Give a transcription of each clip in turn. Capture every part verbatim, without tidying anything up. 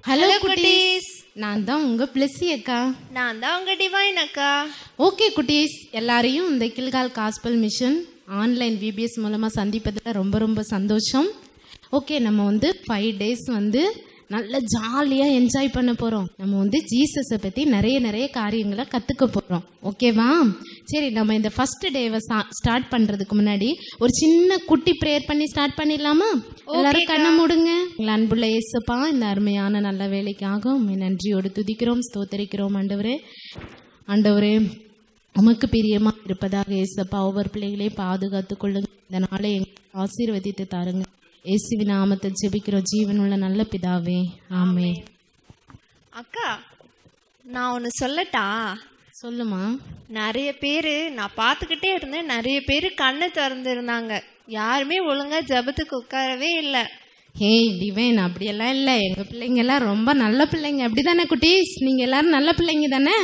Hello குட்டீஸ், நான் தான் உங்க பிளஸி அக்கா. நான் தான் உங்க டிவைன் அக்கா. ஓகே குட்டீஸ், எல்லாரையும் இந்த Gilgal gospel mission online VBS மூலமா சந்திப்பதில் ரொம்ப ரொம்ப சந்தோஷம். ஓகே, நம்ம வந்து ஃபைவ் டேஸ் வந்து நல்ல ஜாலியாக என்ஜாய் பண்ண போகிறோம். நம்ம வந்து ஜீசஸை பற்றி நிறைய நிறைய காரியங்களை கற்றுக்க போகிறோம். ஓகேவா? சரி, நம்ம இந்த ஃபர்ஸ்ட் டேவை ஸ்டார்ட் பண்ணுறதுக்கு முன்னாடி ஒரு சின்ன குட்டி ப்ரேயர் பண்ணி ஸ்டார்ட் பண்ணிடலாமா? எல்லாரும் கண்ணை மூடுங்க. அன்புள்ள இயேசுப்பா, இந்த அருமையான நல்ல வேலைக்காக உண்மை நன்றியோடு துதிக்கிறோம், ஸ்தோத்தரிக்கிறோம். ஆண்டவரே ஆண்டவரே உமக்கு பிரியமாக இருப்பதாக இயேசுப்பா ஒவ்வொரு பிள்ளைகளையும் பாதுகாத்து கொள்ளுங்க. இந்த நாளை எங்களுக்கு ஆசீர்வதித்து தாருங்க. இயேசுவின் நாமத்தில் ஜெபிக்கிறோம் ஜீவனுள்ள நல்ல பிதாவே, ஆமே. அக்கா, நான் ஒன்று சொல்லட்டா? சொல்லுமா. நிறைய பேர் நான் பார்த்துக்கிட்டே இருந்தேன், நிறைய பேர் கண்ணை திறந்துருந்தாங்க. யாருமே ஒழுங்கா ஜபத்துக்கு உட்காரவே இல்லை. ஏய் டிவைன், அப்படியெல்லாம் இல்லை. எங்கள் பிள்ளைங்க எல்லாம் ரொம்ப நல்ல பிள்ளைங்க. அப்படிதானே குட்டீஸ்? நீங்கள் எல்லாரும் நல்ல பிள்ளைங்க தானே?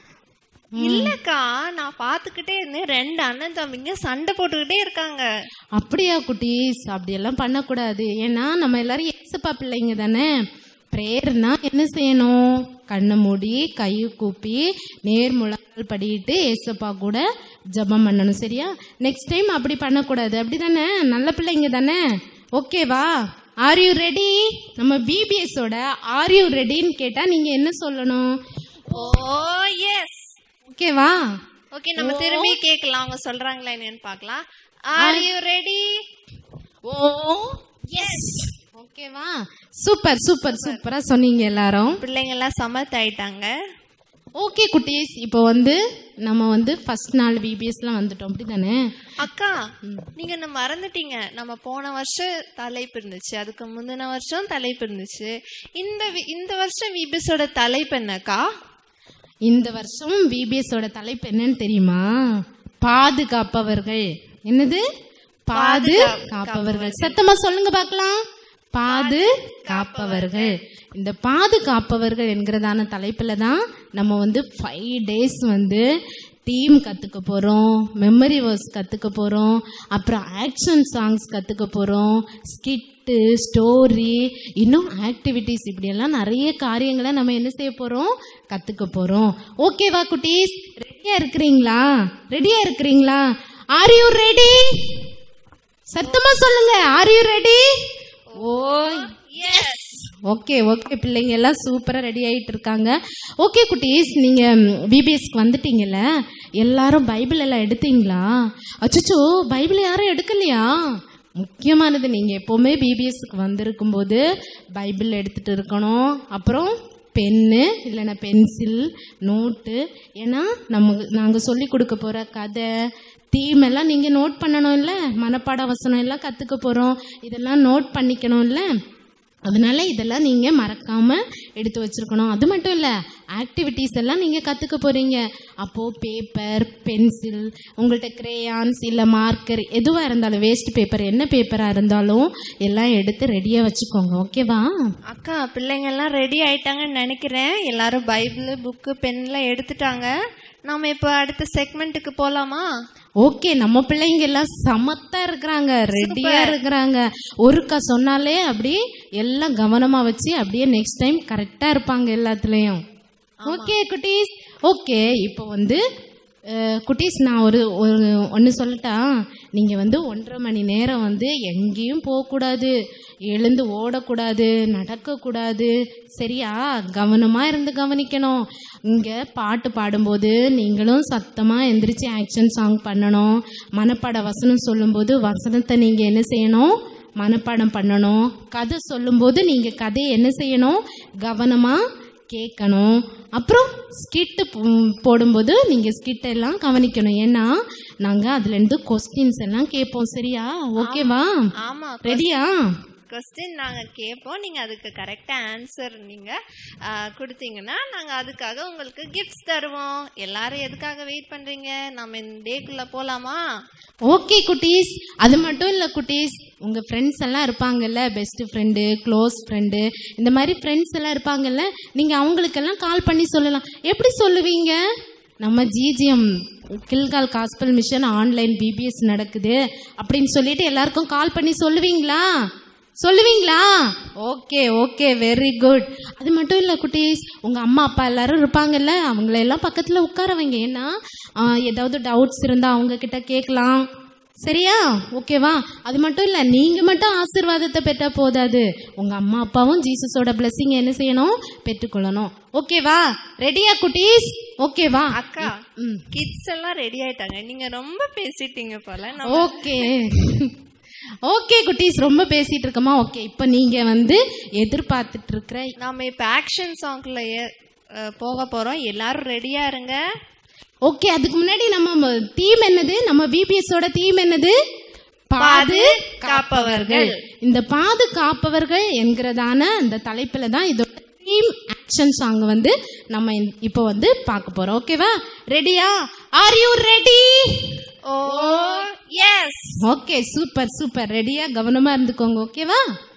இல்லக்கா, நான் பார்த்துக்கிட்டே இருந்தேன், ரெண்டு அண்ணன் தம்பிங்க சண்டை போட்டுக்கிட்டே இருக்காங்க. அப்படியா குட்டீஸ்? அப்படியெல்லாம் பண்ணக்கூடாது. ஏன்னா நம்ம எல்லாரும் ஏசப்பா பிள்ளைங்க தானே. ப்ரேயர்னா என்ன செய்யணும்? கண்ணை மூடி கை கூப்பி நேர்முழங்கள் படிட்டு ஏசப்பா கூட ஜபம் பண்ணணும். சரியா? நெக்ஸ்ட் டைம் அப்படி பண்ணக்கூடாது. அப்படி தானே? நல்ல பிள்ளைங்க தானே? ஓகேவா? Are you ready? நம்ம பிபிஎஸோட ஆர் யூ ரெடின்னு கேட்டா நீங்க என்ன சொல்லணும்? ஓ எஸ். ஓகேவா? ஓகே, நம்ம திரும்பி கேட்கலாம், அவங்க சொல்றாங்களா என்னன்னு பார்க்கலாம். Are you ready? Oh yes. ஓகேவா? சூப்பர் சூப்பர் சூப்பரா சொன்னீங்க எல்லாரும். பிள்ளைங்க எல்லாம் சமத் ஆயிட்டாங்க. ஓகே குட்டீஸ், இப்போ வந்து நம்ம வந்து ஃபர்ஸ்ட் நாள் விபிஎஸ்லாம் வந்துட்டோம். அப்படிதானே? அக்கா, நீங்க என்ன மறந்துட்டீங்க. நம்ம போன வருஷம் தலைப்பு இருந்துச்சு, அதுக்கு முந்தின வருஷம் தலைப்பு இருந்துச்சு. இந்த இந்த வருஷம் விபிஎஸோட தலைப்பு என்னக்கா? இந்த வருஷம் விபிஎஸோட தலைப்பு என்னன்னு தெரியுமா? பாதுகாப்பவர்கள். என்னது? பாதுகாப்பவர்கள். சத்தமா சொல்லுங்க பார்க்கலாம். பாதுகாப்பவர்கள். இந்த பாதுகாப்பவர்கள் என்கிறதான தலைப்புல தான் நம்ம வந்து ஃபைவ் டேஸ் வந்து டீம் கற்றுக்க போகிறோம், மெமரி வேர்ஸ் கற்றுக்க போகிறோம், அப்புறம் ஆக்ஷன் சாங்ஸ் கற்றுக்க போகிறோம், ஸ்கிட்டு, ஸ்டோரி, இன்னும் ஆக்டிவிட்டீஸ், இப்படியெல்லாம் நிறைய காரியங்களை நம்ம என்ன செய்ய போகிறோம்? கற்றுக்க போகிறோம். ஓகேவா குட்டீஸ்? ரெடியாக இருக்கிறீங்களா? ரெடியாக இருக்கிறீங்களா? Are you ready? சத்தமாக சொல்லுங்க. Are you ready? Oh yes. Okay okay, பிள்ளைங்க எல்லாம் சூப்பராக ரெடி ஆகிட்டு இருக்காங்க. ஓகே குட்டீஸ், நீங்கள் பிபிஎஸ்க்கு வந்துட்டீங்கல்ல, எல்லாரும் பைபிள் எல்லாம் எடுத்தீங்களா? அச்சோ, பைபிள் யாரும் எடுக்கலையா? முக்கியமானது, நீங்கள் எப்போவுமே பிபிஎஸ்க்கு வந்திருக்கும் போது பைபிள் எடுத்துகிட்டு இருக்கணும். அப்புறம் பென்னு இல்லைன்னா பென்சில், நோட்டு. ஏன்னா நம்ம நாங்கள் சொல்லி கொடுக்க போகிற கதை தீம் எல்லாம் நீங்கள் நோட் பண்ணணும் இல்லை? மனப்பாட வசனம் எல்லாம் கற்றுக்க போகிறோம், இதெல்லாம் நோட் பண்ணிக்கணும் இல்லை? அதனால இதெல்லாம் நீங்கள் மறக்காமல் எடுத்து வச்சுருக்கணும். அது மட்டும் இல்லை, ஆக்டிவிட்டீஸ் எல்லாம் நீங்கள் கற்றுக்க போகிறீங்க. அப்போது பேப்பர், பென்சில், உங்கள்கிட்ட கிரேயான்ஸ் இல்லை மார்க்கர் எதுவாக இருந்தாலும், வேஸ்ட் பேப்பர் என்ன பேப்பராக இருந்தாலும் எல்லாம் எடுத்து ரெடியாக வச்சுக்கோங்க. ஓகேவா? அக்கா, பிள்ளைங்க எல்லாம் ரெடி ஆயிட்டாங்கன்னு நினைக்கிறேன். எல்லாரும் பைபிள், புக்கு, பென்லாம் எடுத்துட்டாங்க. நம்ம இப்போ அடுத்த செக்மெண்ட்டுக்கு போகலாமா? ஓகே, நம்ம பிள்ளைங்க எல்லாம் சமத்தா இருக்கிறாங்க, ரெடியா இருக்கிறாங்க. ஒருக்கா சொன்னாலே அப்படி எல்லாம் கவனமா வச்சு அப்படியே நெக்ஸ்ட் டைம் கரெக்டா இருப்பாங்க எல்லாத்துலயும். ஓகே குட்டீஸ். ஓகே, இப்போ வந்து குட்டீஸ் நான் ஒரு ஒரு ஒன்று சொல்லட்டா? நீங்கள் வந்து ஒன்றரை மணி நேரம் வந்து எங்கேயும் போகக்கூடாது, எழுந்து ஓடக்கூடாது, நடக்கக்கூடாது. சரியா? கவனமாக இருந்து கவனிக்கணும். இங்கே பாட்டு பாடும்போது நீங்களும் சத்தமாக எந்திரிச்சு ஆக்ஷன் சாங் பண்ணணும். மனப்பாட வசனம் சொல்லும்போது வசனத்தை நீங்கள் என்ன செய்யணும்? மனப்பாடம் பண்ணணும். கதை சொல்லும்போது நீங்கள் கதையை என்ன செய்யணும்? கவனமாக கேட்கணும். அப்புறம் ஸ்கிட்டு போடும்போது நீங்கள் ஸ்கிட் எல்லாம் கவனிக்கணும். ஏன்னா நாங்கள் அதுலேருந்து கொஸ்டின்ஸ் எல்லாம் கேட்போம். சரியா? ஓகேவா? ஆமாம், ரெடியா? கொஸ்டின் நாங்கள் கேட்போம், நீங்கள் அதுக்கு கரெக்டாக ஆன்சர் நீங்கள் கொடுத்தீங்கன்னா நாங்கள் அதுக்காக உங்களுக்கு கிஃப்ட்ஸ் தருவோம். எல்லாரும் எதுக்காக வெயிட் பண்ணுறீங்க? நம்ம இந்த டேக்குள்ளே போகலாமா? ஓகே குட்டீஸ். அது மட்டும் இல்லை குட்டீஸ், உங்கள் ஃப்ரெண்ட்ஸ் எல்லாம் இருப்பாங்கல்ல, பெஸ்ட் ஃப்ரெண்டு, க்ளோஸ் ஃப்ரெண்டு, இந்த மாதிரி ஃப்ரெண்ட்ஸ் எல்லாம் இருப்பாங்கல்ல, நீங்கள் அவங்களுக்கெல்லாம் கால் பண்ணி சொல்லலாம். எப்படி சொல்லுவீங்க? நம்ம GGM Gilgal gospel mission online VBS நடக்குது அப்படின்னு சொல்லிட்டு எல்லாருக்கும் கால் பண்ணி சொல்லுவீங்களா? சொல்லுவீங்களா? Okay okay, very good. அது மட்டும் இல்லை குட்டீஸ், உங்கள் அம்மா அப்பா எல்லாரும் இருப்பாங்கல்ல, அவங்களெல்லாம் பக்கத்தில் உட்கார வைங்க. ஏன்னா ஏதாவது டவுட்ஸ் இருந்தால் அவங்க கிட்ட கேட்கலாம். சரியா? ஓகேவா? அது மட்டும் இல்லை, நீங்கள் மட்டும் ஆசீர்வாதத்தை பெற்றால் போதாது, உங்கள் அம்மா அப்பாவும் ஜீசஸோட பிளெஸிங் என்ன செய்யணும்? பெற்றுக்கொள்ளணும். ஓகேவா? ரெடியா குட்டீஸ்? ஓகேவா? அக்கா, கிட்ஸ் எல்லாம் ரெடி ஆயிட்டாங்க, நீங்க ரொம்ப பேசிட்டீங்க போல. ஓகே ஓகே குட்டீஸ், ரொம்ப பேசிட்டு இருக்கோமா? ஓகே, இப்போ நீங்க வந்து எதிர்பார்த்துட்டு இருக்கிற நாம இப்ப ஆக்ஷன் சாங்ல போக போறோம். எல்லாரும் ரெடியா இருங்க. ஓகே, அதுக்கு முன்னாடி நம்ம தீம் என்னது? நம்ம பிபிஎஸோட தீம் என்னது? பாதுகாப்பவர்கள். இந்த பாதுகாப்பவர்கள் என்கிறதான அந்த தலைப்புல தான் இதோட தீம் ஆக்ஷன் சாங் வந்து நம்ம இப்போ வந்து பார்க்க போறோம். ஓகேவா? ரெடியா? Are you ready? Oh yes. Okay, super super. ரெடியா? கவனமா இருந்துக்கோங்க. ஓகேவா?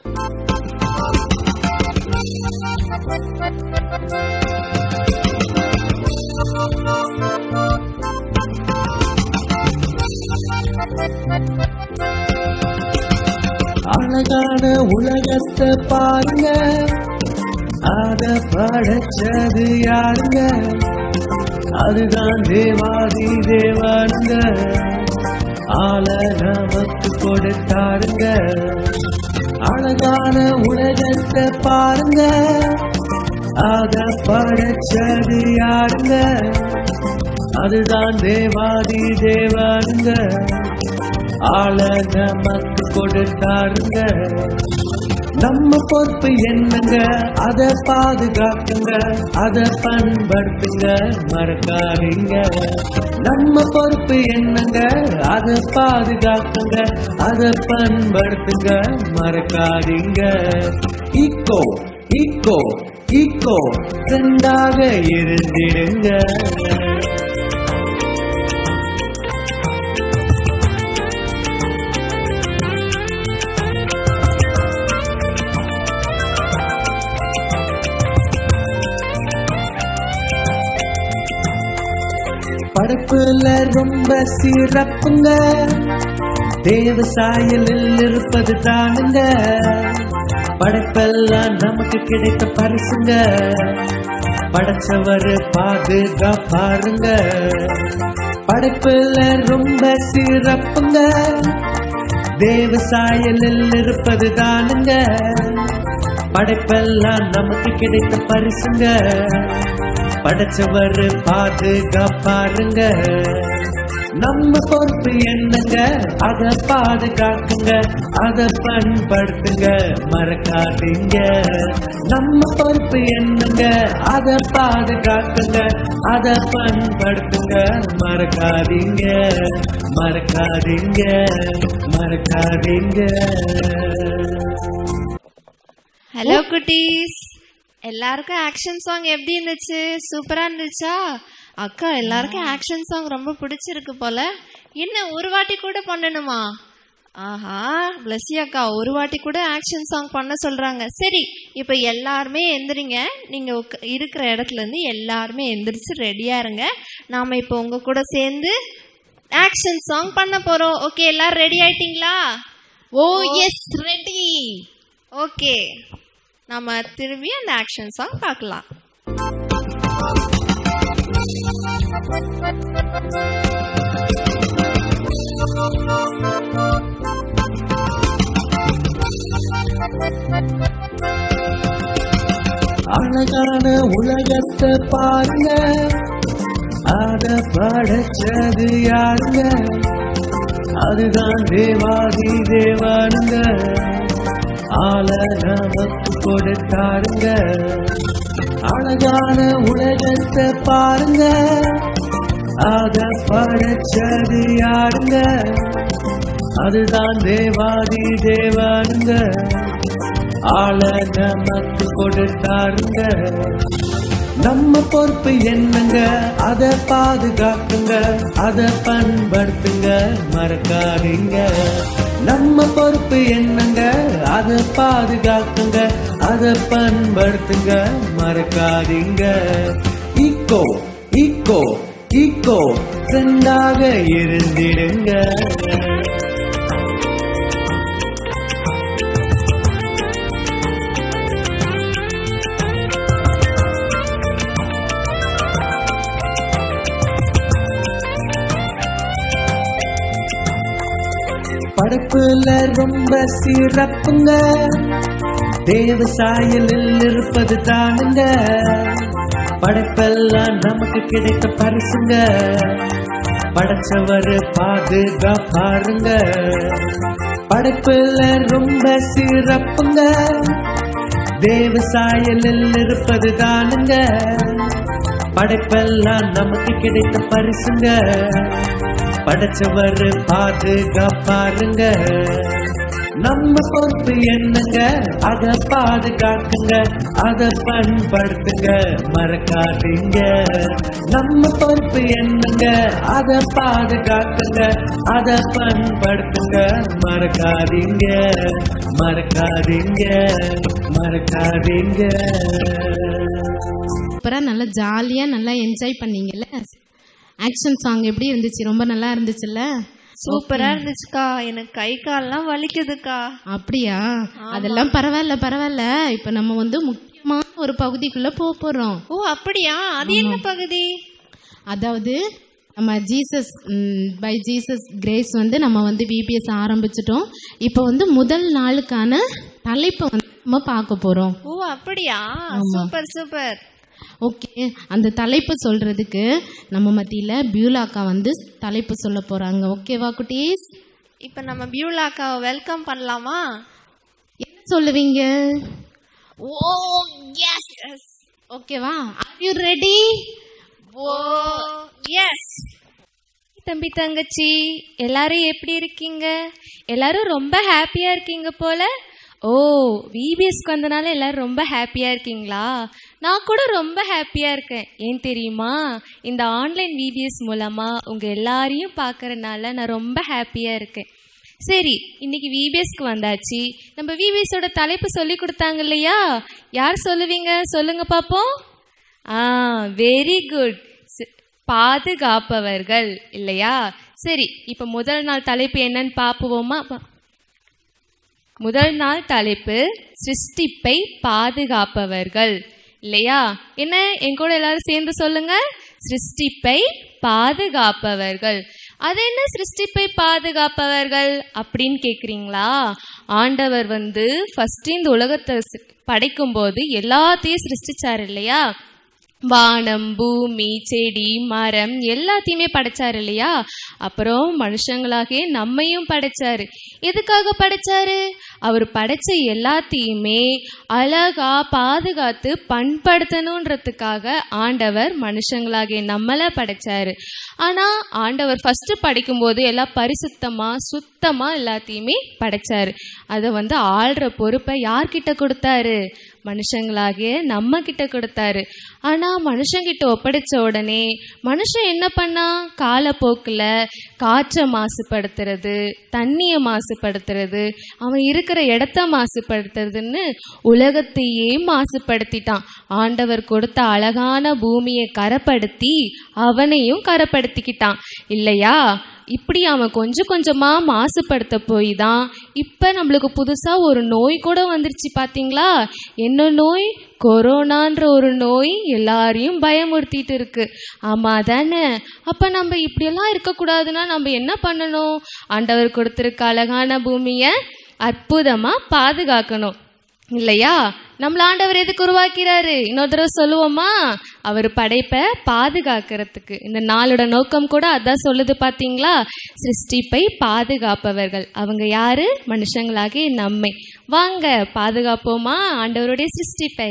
அழகான உலகத்தை பாருங்க, அத படைச்சது யாருங்க? அதுதான் தேவாதி தேவனுங்க, ஆள நமக்கு கொடுத்தாருங்க. அழகான உலகத்தை பாருங்க, அத படைச்சது யாருங்க? அதுதான் தேவாதி தேவனுங்க, ஆள நமக்கு கொடுத்தாருங்க. நம்ம பொறுப்பு என்னங்க? அத பாதுகாக்குங்க, அத பண்படுத்துங்க, மறக்காதீங்க. நம்ம பொறுப்பு என்னங்க? அத பாதுகாக்குங்க, அத பண்படுத்துங்க, மறக்காதீங்க. ஈக்கோ ஈக்கோ ஈக்கோ ரெண்டாக இருந்திடுங்க. படைப்புல ரொம்ப சிறப்புங்க, தேவ சாயலில் இருப்பது தானுங்க. படைப்பெல்லாம் நமக்கு கிடைத்த பரிசுங்க, படைச்சவர் பாதுகாப்பாருங்க. படைப்புல ரொம்ப சிறப்புங்க, தேவ சாயலில் இருப்பது தானுங்க. படைப்பெல்லாம் நமக்கு கிடைத்த பரிசுங்க, படைச்சவர் பாதுகாப்பாருங்க. நம்ம பொறுப்பு என்னங்க? அத பாதுகாக்குங்க, அத பண்படுத்துங்க, மறக்காதீங்க. நம்ம பொறுப்பு என்னங்க? அத பாதுகாக்குங்க, அத பண்படுத்துங்க, மறக்காதீங்க, மறக்காதீங்க, மறக்காதீங்க. ஹலோ குட்டீஸ், எல்லாருக்கும் ஆக்ஷன் சாங் எப்படி இருந்துச்சு? சூப்பரா இருந்துச்சா? அக்கா, எல்லாருக்கும் ஆக்ஷன் சாங் ரொம்ப பிடிச்சிருக்கு போல. என்ன ஒரு வாட்டி கூட பண்ணணுமா? ஆஹா, பிளஸி அக்கா ஒரு வாட்டி கூட ஆக்ஷன் சாங் பண்ண சொல்றாங்க. சரி, இப்ப எல்லாருமே எந்திரிங்க. நீங்க இருக்கிற இடத்துல இருந்து எல்லாருமே எந்திரிச்சு ரெடியா இருங்க. நாம இப்ப உங்க கூட சேர்ந்து ஆக்ஷன் சாங் பண்ண போறோம். ஓகே, எல்லாரும் ரெடி ஆயிட்டீங்களா? ஓ எஸ், ரெடி. ஓகே, நாம திரும்பி அந்த ஆக்ஷன் சாங் பார்க்கலாம். அழகான உலகத்தை பாருங்க, அத படைச்சது யாருங்க? அதுதான் தேவாதி தேவனுங்க, ஆள நமக்கு கொடுத்தாருங்க. அழகான உலகத்தை பாருங்க, அத படைச்சது யாருங்க? அதுதான் தேவாதி தேவனுங்க, ஆள நமக்கு கொடுத்தாருங்க. நம்ம பொறுப்பு என்னங்க? அத பாதுகாக்குங்க, அத பண்படுத்துங்க, மறக்காதீங்க. நம்ம பொறுப்பு என்னங்க? அத பாதுகாக்குங்க, அத பண்படுத்துங்க, மறக்காதீங்க. ஈக்கோ ஈக்கோ ஈக்கோ ரெண்டாக இருந்திடுங்க. படைப்புல ரொம்ப சிறப்புங்க, தேவ சாயலில் இருப்பது தானுங்க. படைப்பெல்லாம் நமக்கு கிடைத்த பரிசுங்க, படைச்சவர் பாதுகாப்பாருங்க. படைப்புல ரொம்ப சிறப்புங்க, தேவ சாயலில் இருப்பது தானுங்க. படைப்பெல்லாம் நமக்கு கிடைத்த பரிசுங்க, படைச்சவர் பாதுகாப்பாருங்க. நம்ம பொறுப்பு என்னங்க, அத பாதுகாக்குங்க, அத பண்படுத்துங்க, மறக்காதீங்க. நம்ம பொறுப்பு என்னங்க, அத பாதுகாக்குங்க, அத பண்படுத்துங்க, மறக்காதீங்க, மறக்காதீங்க, மறக்காதீங்க. அப்புறம் நல்லா ஜாலியா நல்லா என்ஜாய் பண்ணீங்கல்ல. ஆக்ஷன் சாங் எப்படி இருந்துச்சு? ரொம்ப நல்லா இருந்துச்சுல்ல? சூப்பரா இருந்துச்சுக்கா. எனக்கு கை கால்லாம் வலிக்குதுக்கா. அப்படியா? அதெல்லாம் பரவாயில்ல பரவாயில்ல. இப்ப நம்ம வந்து முக்கியமான ஒரு பகுதிக்குள்ள போக போறோம். ஓ அப்படியா? அது என்ன பகுதி? அதாவது நம்ம ஜீசஸ் பை ஜீசஸ் கிரேஸ் வந்து நம்ம வந்து விபிஎஸ் ஆரம்பிச்சிட்டோம். இப்போ வந்து முதல் நாளுக்கான தலைப்பை வந்து நம்ம பார்க்க போறோம். ஓ அப்படியா? Super super. ஓகே, அந்த தலைப்பு சொல்றதுக்கு நம்ம மத்தியில பியூலாக்கா வந்து தலைப்பு சொல்ல போறாங்க. ஓகேவா குட்டீஸ்? இப்ப நம்ம பியூலாக்காவை வெல்கம் பண்ணலாமா? என்ன சொல்லுவீங்க? Oh yes yes. ஓகேவா? Are you ready? Oh yes. தம்பி தங்கச்சி எல்லாரும் எப்படி இருக்கீங்க? எல்லாரும் ரொம்ப ஹாப்பியா இருக்கீங்க போல. ஓ விபிஎஸ்க்கு வந்தனால எல்லாரும் ரொம்ப ஹாப்பியா இருக்கீங்களா? நான் கூட ரொம்ப ஹாப்பியா இருக்கேன். ஏன் தெரியுமா? இந்த ஆன்லைன் விபிஎஸ் மூலமா உங்க எல்லாரையும் பார்க்கறதுனால நான் ரொம்ப ஹாப்பியா இருக்கேன். சரி, இன்னைக்கு விபிஎஸ்க்கு வந்தாச்சு. நம்ம விபிஎஸோட தலைப்பு சொல்லி கொடுத்தாங்க இல்லையா? யார் சொல்லுவீங்க? சொல்லுங்க பாப்போம். ஆ வெரி குட், பாதுகாப்பவர்கள் இல்லையா? சரி, இப்ப முதல் நாள் தலைப்பு என்னன்னு பாப்போமா? முதல் நாள் தலைப்பு சிருஷ்டிப்பை பாதுகாப்பவர்கள் இல்லையா? என்ன, என் கூட எல்லாரும் சேர்ந்து சொல்லுங்க. சிருஷ்டிப்பை பாதுகாப்பவர்கள். அது என்ன சிருஷ்டிப்பை பாதுகாப்பவர்கள் அப்படின்னு கேக்குறீங்களா? ஆண்டவர் வந்து ஃபர்ஸ்ட் இந்த உலகத்தை படைக்கும் போது எல்லாத்தையும் சிருஷ்டிச்சாரு இல்லையா? வானம், பூமி, செடி, மரம் எல்லாத்தையுமே படைச்சாரு இல்லையா? அப்புறம் மனுஷங்களாகவே நம்மையும் படைச்சாரு. எதுக்காக படைச்சாரு? அவர் படைச்ச எல்லாத்தையுமே அழகா பாதுகாத்து பண்படுத்தணுன்றதுக்காக ஆண்டவர் மனுஷங்களாகிய நம்மள படைச்சாரு. ஆனா ஆண்டவர் ஃபர்ஸ்ட் படைக்கும் போது எல்லாம் பரிசுத்தமா சுத்தமா எல்லாத்தையுமே படைச்சாரு. அதை வந்து ஆள்ற பொறுப்பை யார்கிட்ட கொடுத்தாரு? மனுஷங்களாகிய நம்ம கிட்ட கொடுத்தாரு. ஆனா மனுஷங்கிட்ட ஒப்படைச்ச உடனே மனுஷன் என்ன பண்ணா? காலப்போக்குல காற்றை மாசுபடுத்துறது, தண்ணிய மாசுபடுத்துறது, அவன் இருக்கிற இடத்த மாசுபடுத்துறதுன்னு உலகத்தையே மாசுபடுத்திட்டான். ஆண்டவர் கொடுத்த அழகான பூமியை கரைப்படுத்தி அவனையும் கரைப்படுத்திக்கிட்டான் இல்லையா? இப்படி அவன் கொஞ்சம் கொஞ்சமா மாசுபடுத்த போய் தான் இப்ப நம்மளுக்கு புதுசா ஒரு நோய் கூட வந்துருச்சு. பாத்தீங்களா? என்ன நோய்? கொரோனான்ற ஒரு நோய் எல்லாரையும் பயமுறுத்திட்டு இருக்கு. ஆமா தானே? அப்ப நம்ம இப்படியெல்லாம் இருக்கக்கூடாதுன்னா நம்ம என்ன பண்ணணும்? ஆண்டவர் கொடுத்திருக்க அழகான பூமிய அற்புதமா பாதுகாக்கணும் இல்லையா? நம்மள ஆண்டவர் எதுக்கு உருவாக்கிறாரு? இன்னொரு தடவை சொல்லுவோமா? அவர் படைப்பை பாதுகாக்கிறதுக்கு. இந்த நாளோட நோக்கம் கூட அதான் சொல்லுது. பாத்தீங்களா? சிருஷ்டிப்பை பாதுகாப்பவர்கள். அவங்க யாரு? மனுஷங்களாகி நம்மை. வாங்க பாதுகாப்போமா ஆண்டவருடைய சிருஷ்டிப்பை.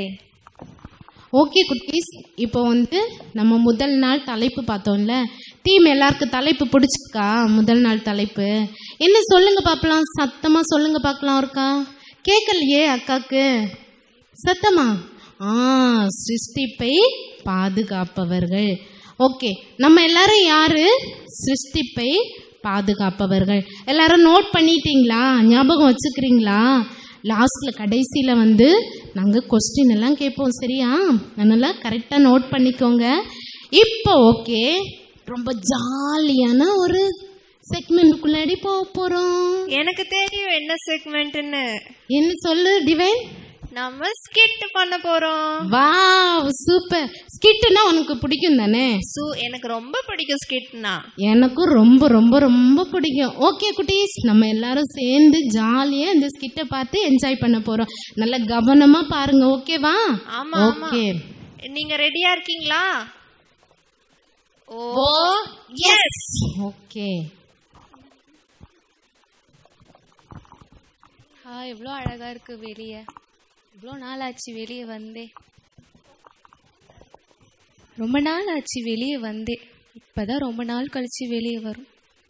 ஓகே குட்டீஸ், இப்போ வந்து நம்ம முதல் நாள் தலைப்பு பார்த்தோம்ல. டீம் எல்லாருக்கும் தலைப்பு பிடிச்சிருக்கா? முதல் நாள் தலைப்பு என்ன சொல்லுங்க பார்க்கலாம். சத்தமா சொல்லுங்க பார்க்கலாம். இருக்கா? கேட்கலையே அக்காக்கு. சத்தமா? ஆ சிருஷ்டிப்பை பாதுகாப்பவர்கள். ஓகே, நம்ம எல்லாரும் யாரு? சிருஷ்டிப்பை பாதுகாப்பவர்கள். எல்லாரும் நோட் பண்ணிட்டீங்களா? ஞாபகம் வச்சுக்கிறீங்களா? லாஸ்ட்ல கடைசியில வந்து நாங்க கொஸ்டின் எல்லாம் கேட்போம். சரியா? அதனால கரெக்டா நோட் பண்ணிக்கோங்க. இப்போ ஓகே, ரொம்ப ஜாலியான ஒரு செக்மெண்ட்குள்ளாடி போக போறோம். எனக்கு தெரியும் என்ன செக்மெண்ட்னு. என்ன சொல்லு டிவைன்? நம்ம ஸ்கிட் பண்ண போறோம். Wow super. ஸ்கிட்னா உனக்கு பிடிக்கும் தானே? சோ எனக்கு ரொம்ப பிடிக்கும் ஸ்கிட்னா. எனக்கும் ரொம்ப ரொம்ப ரொம்ப பிடிக்கும். ஓகே குட்டீஸ், நம்ம எல்லாரும் சேர்ந்து ஜாலியா இந்த ஸ்கிட்டை பார்த்து என்ஜாய் பண்ண போறோம். நல்ல கவனமா பாருங்க, ஓகேவா? ஆமா ஆமா. ஓகே, நீங்க ரெடியா இருக்கீங்களா? ஓ எஸ். ஓகே. ஆ எவ்வளோ அழகா இருக்கு வெளியே. இவ்வளோ நாள் ஆச்சு வெளியே வந்தே. ரொம்ப நாள் ஆச்சு வெளியே வந்தே. இப்பதான் ரொம்ப நாள் கழிச்சு வெளியே வரும்.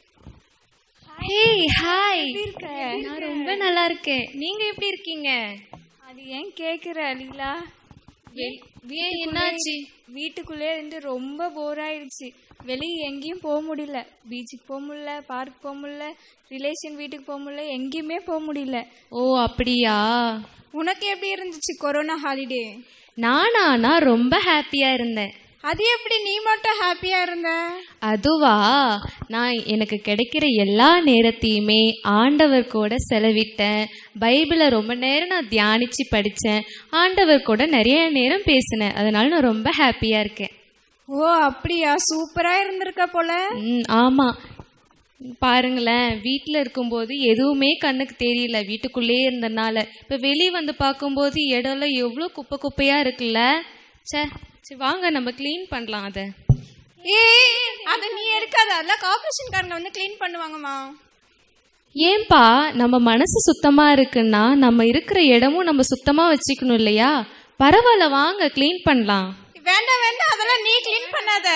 ஹேய் ஹாய், நான் ரொம்ப நல்லா இருக்கேன். நீங்க எப்படி இருக்கீங்க? அது ஏன் கேக்குற லீலா? ஏன் என்னாச்சு? வீட்டுக்குள்ளே இருந்து ரொம்ப போர் ஆயிடுச்சு. வெளியே எங்கேயும் போக முடியல. பீச்சுக்கு போக முடியல, பார்க் போக முடியல, ரிலேஷன் வீட்டுக்கு போக முடியல, எங்கேயுமே போக முடியல. ஓ அப்படியா? உனக்கு எப்படி இருந்துச்சு கொரோனா ஹாலிடே? நானா நான் ரொம்ப ஹாப்பியா இருந்தேன். அது எப்படி நீ மட்டும் ஹாப்பியா இருந்த? அதுவா, நான் எனக்கு கிடைக்கிற எல்லா நேரத்தையுமே ஆண்டவர் கூட செலவிட்டேன். பைபிளை ரொம்ப நேரம் நான் தியானிச்சு படித்தேன். ஆண்டவர் கூட நிறைய நேரம் பேசினேன். அதனால நான் ரொம்ப ஹாப்பியா இருக்கேன். ஓ அப்படியா, சூப்பரா இருந்திருக்க போல. ம் ஆமாம். பாருங்களேன், வீட்டில் இருக்கும்போது எதுவுமே கண்ணுக்கு தெரியல, வீட்டுக்குள்ளேயே இருந்தனால. இப்போ வெளியே வந்து பார்க்கும்போது இடம்லாம் எவ்வளோ குப்பை குப்பையாக இருக்குல்ல. சே சரி வாங்க நம்ம க்ளீன் பண்ணலாம் அதை. ஏ அதை நீ எடுக்காத, அதெல்லாம் கார்பரேஷன்காரங்க வந்து க்ளீன் பண்ணுவாங்கம்மா. ஏன்பா, நம்ம மனசு சுத்தமாக இருக்குன்னா நம்ம இருக்கிற இடமும் நம்ம சுத்தமாக வச்சுக்கணும் இல்லையா? பரவாயில்ல, வாங்க க்ளீன் பண்ணலாம். வேண்டாம் வேண்டாம், அதெல்லாம் நீ க்ளீன் பண்ணாத.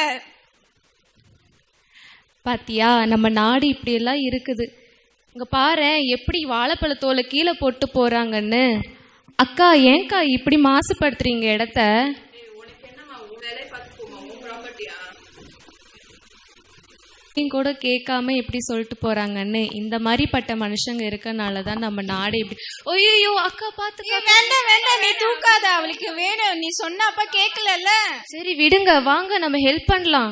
பாத்தியா, நம்ம நாடு இப்படியெல்லாம் இருக்குது. இங்க பாரு எப்படி வாழைப்பழத்தோலை கீழே போட்டு போறாங்கன்னு. அக்கா ஏன்க்கா இப்படி மாசுபடுத்துறீங்க இடத்த? கூட கேட்காம எப்படி சொல்லிட்டு போறாங்கன்னு. இந்த மாதிரி பட்ட மனுஷங்க இருக்கனாலதான் நம்ம நாடு இப்படி. ஐயோ அக்கா பாத்துக்க. வேண்டாம் வேண்டாம், நீ தூக்காத, அவளுக்கு வேணும். நீ சொன்ன அப்ப கேட்கல. சரி விடுங்க, வாங்க நம்ம ஹெல்ப் பண்ணலாம்.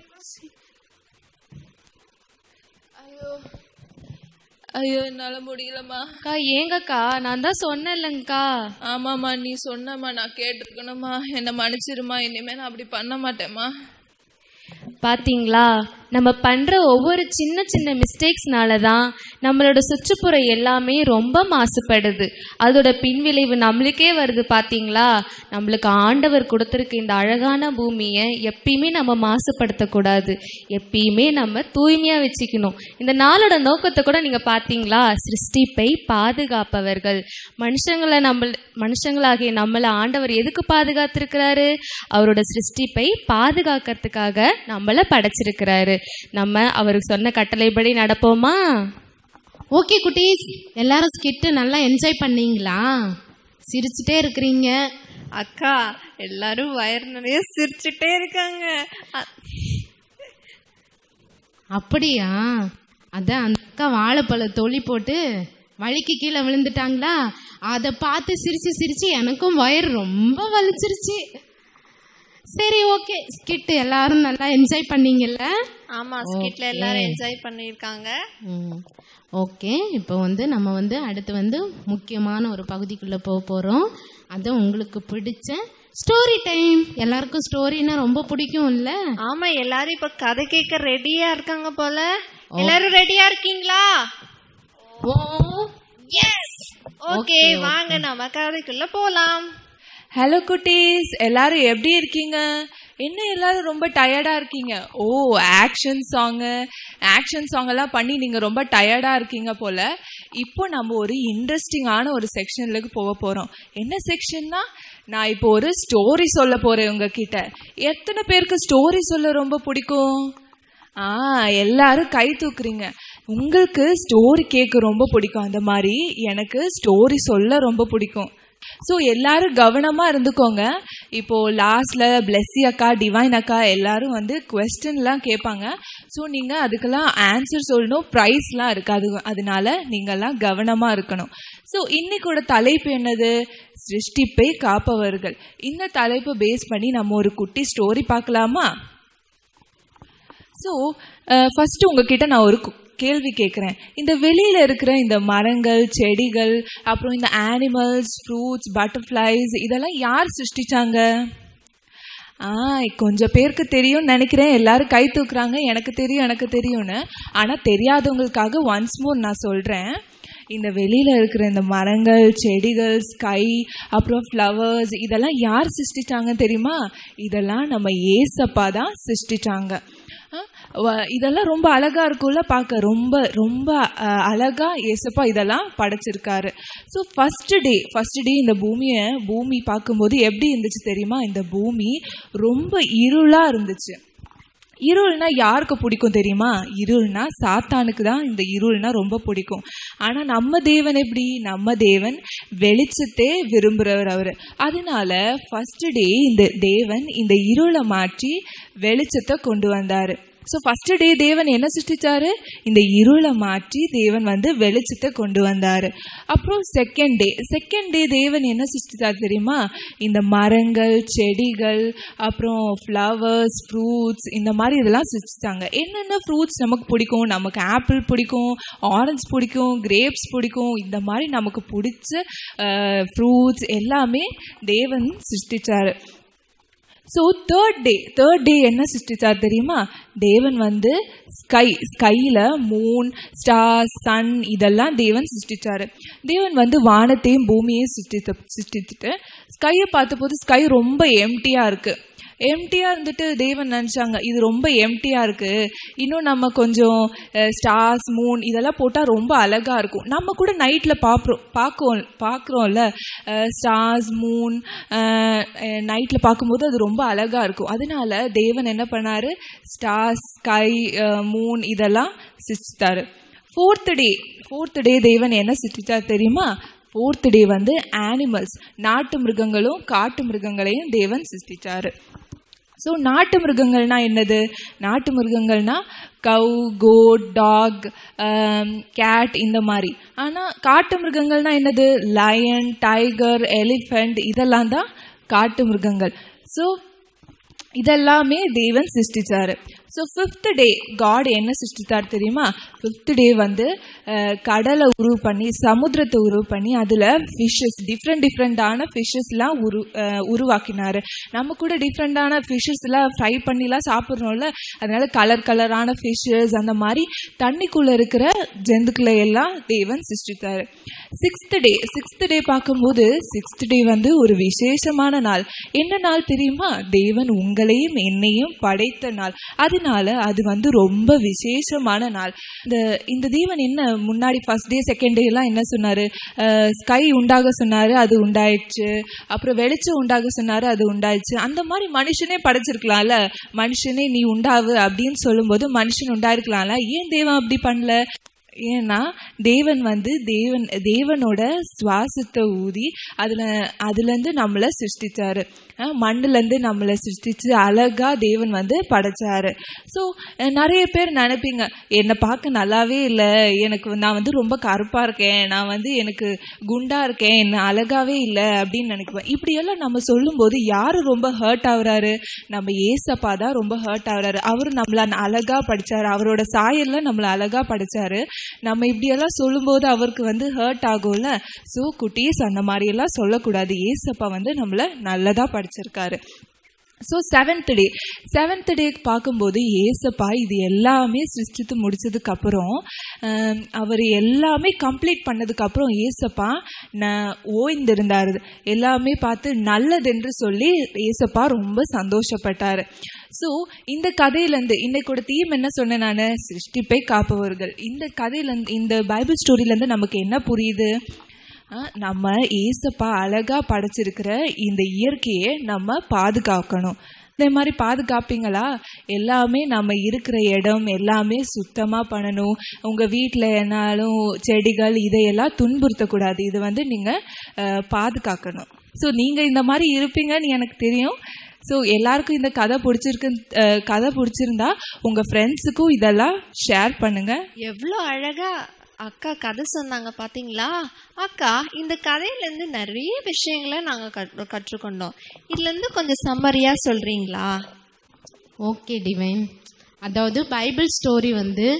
ஐயோ என்னால முடியலம்மா. அக்கா ஏங்கக்கா, நான் தான் சொன்னேன்லங்கக்கா. ஆமாம்மா, நீ சொன்னம்மா, நான் கேட்டிருக்கணும்மா. என்னை மன்னிச்சிருமா, இனிமே நான் அப்படி பண்ண மாட்டேம்மா. பாத்தீங்களா, நம்ம பண்ற ஒவ்வொரு சின்ன சின்ன மிஸ்டேக்ஸ்னால தான் நம்மளோட சுற்றுப்புறம் எல்லாமே ரொம்ப மாசுபடுது. அதோட பின்விளைவு நம்மளுக்கே வருது. பாத்தீங்களா, நம்மளுக்கு ஆண்டவர் கொடுத்துருக்க இந்த அழகான பூமியை எப்பயுமே நம்ம மாசுபடுத்தக்கூடாது. எப்பயுமே நம்ம தூய்மையா வச்சுக்கணும். இந்த நாளோட நோக்கத்தை கூட நீங்க பாத்தீங்களா? சிருஷ்டிப்பை பாதுகாப்பவர்கள். மனுஷங்களை நம்ம மனுஷங்களாகிய நம்மளை ஆண்டவர் எதுக்கு பாதுகாத்திருக்கிறாரு? அவரோட சிருஷ்டிப்பை பாதுகாக்கிறதுக்காக நம்மளை படைச்சிருக்கிறாரு. நம்ம அவருக்கு சொன்ன கட்டளைப்படி நடப்போமா? ஓகே குட்டீஸ், எல்லாரும் ஸ்கிட் நல்லா என்ஜாய் பண்ணீங்களா? சிரிச்சுட்டே இருக்கிறீங்க. அக்கா எல்லாரும் வயிறு நிறைய சிரிச்சுட்டே இருக்காங்க. அப்படியா? அதான் அந்த அக்கா வாழைப்பழ தொளி போட்டு வழிக்கு கீழே விழுந்துட்டாங்களா, அதை பார்த்து சிரிச்சு சிரிச்சு எனக்கும் வயிறு ரொம்ப வலிச்சிருச்சு. சரி ஓகே, ஸ்கிட் எல்லாரும் நல்லா என்ஜாய் பண்ணீங்கல்ல? ஆமா, ஸ்கிட்ல எல்லாரும் என்ஜாய் பண்ணிருக்காங்க. ஓகே, இப்போ வந்து நம்ம வந்து அடுத்து வந்து முக்கியமான ஒரு பகுதிக்குள்ள போக போறோம். அது உங்களுக்கு பிடிச்ச ஸ்டோரி டைம். எல்லாருக்கும் ஸ்டோரினா ரொம்ப பிடிக்கும் இல்ல? ஆமா, எல்லாரும் இப்ப கதை கேட்க ரெடியா இருக்காங்க போல. எல்லாரும் ரெடியா இருக்கீங்களா? ஓ எஸ். ஓகே, வாங்க நம்ம கதைக்குள்ள போலாம். ஹலோ குட்டீஸ், எல்லாரும் எப்படி இருக்கீங்க? என்ன எல்லாரும் ரொம்ப டயர்டா இருக்கீங்க? ஓ ஆக்ஷன் சாங்கு ஆக்ஷன் சாங் எல்லாம் பண்ணி நீங்க ரொம்ப டயர்டா இருக்கீங்க போல. இப்போ நம்ம ஒரு இன்ட்ரெஸ்டிங்கான ஒரு செக்ஷன்லுக்கு போக போறோம். என்ன செக்ஷன்னா, நான் இப்போ ஒரு ஸ்டோரி சொல்ல போறேன் உங்ககிட்ட. எத்தனை பேருக்கு ஸ்டோரி சொல்ல ரொம்ப பிடிக்கும்? ஆ எல்லாரும் கை தூக்குறீங்க. உங்களுக்கு ஸ்டோரி கேட்க ரொம்ப பிடிக்கும். அந்த மாதிரி எனக்கு ஸ்டோரி சொல்ல ரொம்ப பிடிக்கும். ஸோ எல்லாரும் கவனமாக இருந்துக்கோங்க. இப்போது லாஸ்டில் பிளெஸ்ஸி அக்கா, டிவைன் அக்கா எல்லாரும் வந்து குவெஸ்டன்லாம் கேட்பாங்க. ஸோ நீங்கள் அதுக்கெல்லாம் ஆன்சர் சொல்லணும். ப்ரைஸ்லாம் இருக்காது. அதனால நீங்கள்லாம் கவனமாக இருக்கணும். ஸோ இன்னைக்கோட தலைப்பு என்னது? சிருஷ்டிப்பை காப்பவர்கள். இந்த தலைப்பை பேஸ் பண்ணி நம்ம ஒரு குட்டி ஸ்டோரி பார்க்கலாமா? ஸோ ஃபஸ்ட்டு உங்ககிட்ட நான் ஒரு கேள்வி கேட்குறேன். இந்த வெளியில இருக்கிற இந்த மரங்கள், செடிகள், அப்புறம் இந்த ஆனிமல்ஸ், ஃப்ரூட்ஸ், பட்டர்ஃப்ளைஸ் இதெல்லாம் யார் சிருஷ்டிச்சாங்க? ஆ கொஞ்சம் பேருக்கு தெரியும்னு நினைக்கிறேன். எல்லாரும் கை தூக்குறாங்க, எனக்கு தெரியும் எனக்கு தெரியும்னு. ஆனால் தெரியாதவங்களுக்காக ஒன்ஸ் மோர் நான் சொல்கிறேன். இந்த வெளியில இருக்கிற இந்த மரங்கள், செடிகள், ஸ்கை, அப்புறம் ஃப்ளவர்ஸ் இதெல்லாம் யார் சிருஷ்டிச்சாங்க தெரியுமா? இதெல்லாம் நம்ம ஏசப்பா தான் சிருஷ்டிச்சாங்க. இதெல்லாம் ரொம்ப அழகா இருக்கும்ல பார்க்க, ரொம்ப ரொம்ப அழகா ஏசப்பா இதெல்லாம் படைச்சிருக்காரு. So first day first day இந்த பூமியை பூமி பார்க்கும்போது எப்படி இருந்துச்சு தெரியுமா? இந்த பூமி ரொம்ப இருளா இருந்துச்சு. இருள்னா யாருக்கு பிடிக்கும் தெரியுமா? இருள்னா சாத்தானுக்கு தான் இந்த இருள்னா ரொம்ப பிடிக்கும். ஆனால் நம்ம தேவன் எப்படி? நம்ம தேவன் வெளிச்சத்தே விரும்புகிறவர் அவர். அதனால ஃபர்ஸ்ட் டே இந்த தேவன் இந்த இருளை மாற்றி வெளிச்சத்தை கொண்டு வந்தார். ஸோ ஃபர்ஸ்ட் டே தேவன் என்ன சிருஷ்டிச்சாரு? இந்த இருளை மாற்றி தேவன் வந்து வெளிச்சத்தை கொண்டு வந்தார். அப்புறம் செகண்ட் டே செகண்ட் டே தேவன் என்ன சிருஷ்டிச்சார் தெரியுமா? இந்த மரங்கள், செடிகள், அப்புறம் ஃப்ளவர்ஸ், ஃப்ரூட்ஸ் இந்த மாதிரி இதெல்லாம் சிருஷ்டிச்சாங்க. என்னென்ன ஃப்ரூட்ஸ் நமக்கு பிடிக்கும்? நமக்கு ஆப்பிள் பிடிக்கும், ஆரஞ்சு பிடிக்கும், கிரேப்ஸ் பிடிக்கும். இந்த மாதிரி நமக்கு பிடிச்ச ஃப்ரூட்ஸ் எல்லாமே தேவன் சிருஷ்டிச்சார். So third day third day என்ன சிருஷ்டிச்சார் தெரியுமா? தேவன் வந்து ஸ்கை ஸ்கையில் மூன், ஸ்டார்ஸ், சன் இதெல்லாம் தேவன் சிருஷ்டிச்சார். தேவன் வந்து வானத்தையும் பூமியையும் சிருஷ்டித்த சிருஷ்டிச்சுட்டு ஸ்கையை பார்த்தபோது ஸ்கை ரொம்ப எம்டியாக இருக்குது. எம்டியாக இருந்துட்டு தேவன் நினச்சாங்க, இது ரொம்ப எம்டியாக இருக்குது, இன்னும் நம்ம கொஞ்சம் ஸ்டார்ஸ், மூன் இதெல்லாம் போட்டால் ரொம்ப அழகாக இருக்கும். நம்ம கூட நைட்டில் பார்க்குறோம் பார்க்குறோம் பார்க்குறோம்ல ஸ்டார்ஸ், மூன் நைட்டில் பார்க்கும்போது அது ரொம்ப அழகாக இருக்கும். அதனால தேவன் என்ன பண்ணார்? ஸ்டார்ஸ், ஸ்கை, மூன் இதெல்லாம் சிருஷ்டித்தார். ஃபோர்த் டே ஃபோர்த் டே தேவன் என்ன சிருஷ்டித்தார் தெரியுமா? ஃபோர்த் டே வந்து ஆனிமல்ஸ், நாட்டு மிருகங்களும் காட்டு மிருகங்களையும் தேவன் சிருஷ்டித்தார். ஸோ நாட்டு மிருகங்கள்னா என்னது? நாட்டு மிருகங்கள்னா கவ், கோட், டாக், கேட் இந்த மாதிரி. ஆனால் காட்டு மிருகங்கள்னா என்னது? லயன், டைகர், எலிஃபெண்ட் இதெல்லாம் தான் காட்டு மிருகங்கள். ஸோ இதெல்லாமே தேவன் சிருஷ்டிச்சார். ஸோ ஃபிஃப்த் டே காட் என்ன சிருஷ்டித்தார் தெரியுமா? ஃபிஃப்த் டே வந்து கடலை உருவு பண்ணி, சமுத்திரத்தை உருவு பண்ணி, அதில் ஃபிஷ்ஷஸ், டிஃப்ரெண்ட் டிஃப்ரெண்டான ஃபிஷ்ஷஸ்லாம் உரு உருவாக்கினார். நம்ம கூட டிஃப்ரெண்டான ஃபிஷ்ஷஸ்லாம் ஃப்ரை பண்ணிலாம் சாப்பிட்றோம்ல, அதனால கலர் கலரான ஃபிஷ்ஷஸ் அந்த மாதிரி தண்ணிக்குள்ளே இருக்கிற ஜந்துக்களை எல்லாம் தேவன் சிருஷ்டித்தார். சிக்ஸ்த் டே சிக்ஸ்த் டே பார்க்கும்போது சிக்ஸ்த் டே வந்து ஒரு விசேஷமான நாள். என்ன நாள் தெரியுமா? தேவன் உங்களையும் என்னையும் படைத்த நாள். அதனால அது வந்து ரொம்ப விசேஷமான நாள். இந்த இந்த தேவன் என்ன முன்னாடி ஃபர்ஸ்ட் டே செகண்ட் டே எல்லாம் என்ன சொன்னாரு? ஸ்கை உண்டாக சொன்னாரு, அது உண்டாயிடுச்சு. அப்புறம் வெளிச்சம் உண்டாக சொன்னாரு, அது உண்டாயிடுச்சு. அந்த மாதிரி மனுஷனே படைச்சிருக்கலாம்ல. மனுஷனே நீ உண்டாவு அப்படின்னு சொல்லும்போது மனுஷன் உண்டாயிருக்கலாம்ல. ஏன் தேவன் அப்படி பண்ணல? ஏன்னா தேவன் வந்து தேவன் தேவனோட சுவாசத்தை ஊதி அதில் அதுலேருந்து நம்மளை சிருஷ்டிச்சாரு. மண்ணுலேருந்து நம்மளை சிருஷ்டிச்சு அழகா தேவன் வந்து படைச்சாரு. ஸோ நிறைய பேர் நினைப்பீங்க, என்னை பார்க்க நல்லாவே இல்லை, எனக்கு நான் வந்து ரொம்ப கருப்பாக இருக்கேன், நான் வந்து எனக்கு குண்டாக இருக்கேன், என்ன அழகாவே இல்லை அப்படின்னு நினைக்குவேன். இப்படியெல்லாம் நம்ம சொல்லும்போது யார் ரொம்ப ஹர்ட் ஆகுறாரு? நம்ம ஏசப்பா தான் ரொம்ப ஹர்ட் ஆகுறாரு. அவர் நம்மளை அழகா படிச்சாரு, அவரோட சாயல்ல நம்மளை அழகா படிச்சாரு. நம்ம இப்படியெல்லாம் சொல்லும்போது அவருக்கு வந்து ஹர்ட் ஆகும்ல. ஸோ குட்டீஸ் அந்த மாதிரியெல்லாம் சொல்லக்கூடாது. ஏசப்பா வந்து நம்மளை நல்லதா படிச்சிருக்காரு. ஸோ செவன்த் டே செவன்த் டேக்கு பார்க்கும்போது ஏசப்பா இது எல்லாமே சிருஷ்டித்து முடிச்சதுக்கப்புறம் அவர் எல்லாமே கம்ப்ளீட் பண்ணதுக்கப்புறம் ஏசப்பா நான் ஓய்ந்திருந்தார். எல்லாமே பார்த்து நல்லதென்று சொல்லி ஏசப்பா ரொம்ப சந்தோஷப்பட்டார். ஸோ இந்த கதையிலேருந்து இன்னைக்கோட தீம் என்ன சொன்னேன் நான்? சிருஷ்டிப்பை காப்பவர்கள். இந்த கதையிலேருந்து இந்த பைபிள் ஸ்டோரியிலேருந்து நமக்கு என்ன புரியுது? நம்ம ஏசப்பா அழகா படைச்சிருக்கிற இந்த இயற்கையை நம்ம பாதுகாக்கணும். இதே மாதிரி பாதுகாப்பீங்களா? எல்லாமே நம்ம இருக்கிற இடம் எல்லாமே சுத்தமாக பண்ணணும். உங்கள் வீட்டில் என்னாலும் செடிகள் இதையெல்லாம் துன்புறுத்தக்கூடாது. இது வந்து நீங்கள் பாதுகாக்கணும். ஸோ நீங்கள் இந்த மாதிரி இருப்பீங்கன்னு எனக்கு தெரியும். ஸோ எல்லாருக்கும் இந்த கதை பிடிச்சிருக்கு கதை பிடிச்சிருந்தா உங்கள் ஃப்ரெண்ட்ஸுக்கும் இதெல்லாம் ஷேர் பண்ணுங்கள். எவ்வளோ அழகா அக்கா கதை சொன்னாங்க பார்த்தீங்களா? அக்கா இந்த கதையிலேருந்து நிறைய விஷயங்களை நாங்கள் கற்று கற்றுக்கொண்டோம். இதுலேருந்து கொஞ்சம் சம்மரியாக சொல்கிறீங்களா? Okay divine. அதாவது பைபிள் ஸ்டோரி வந்து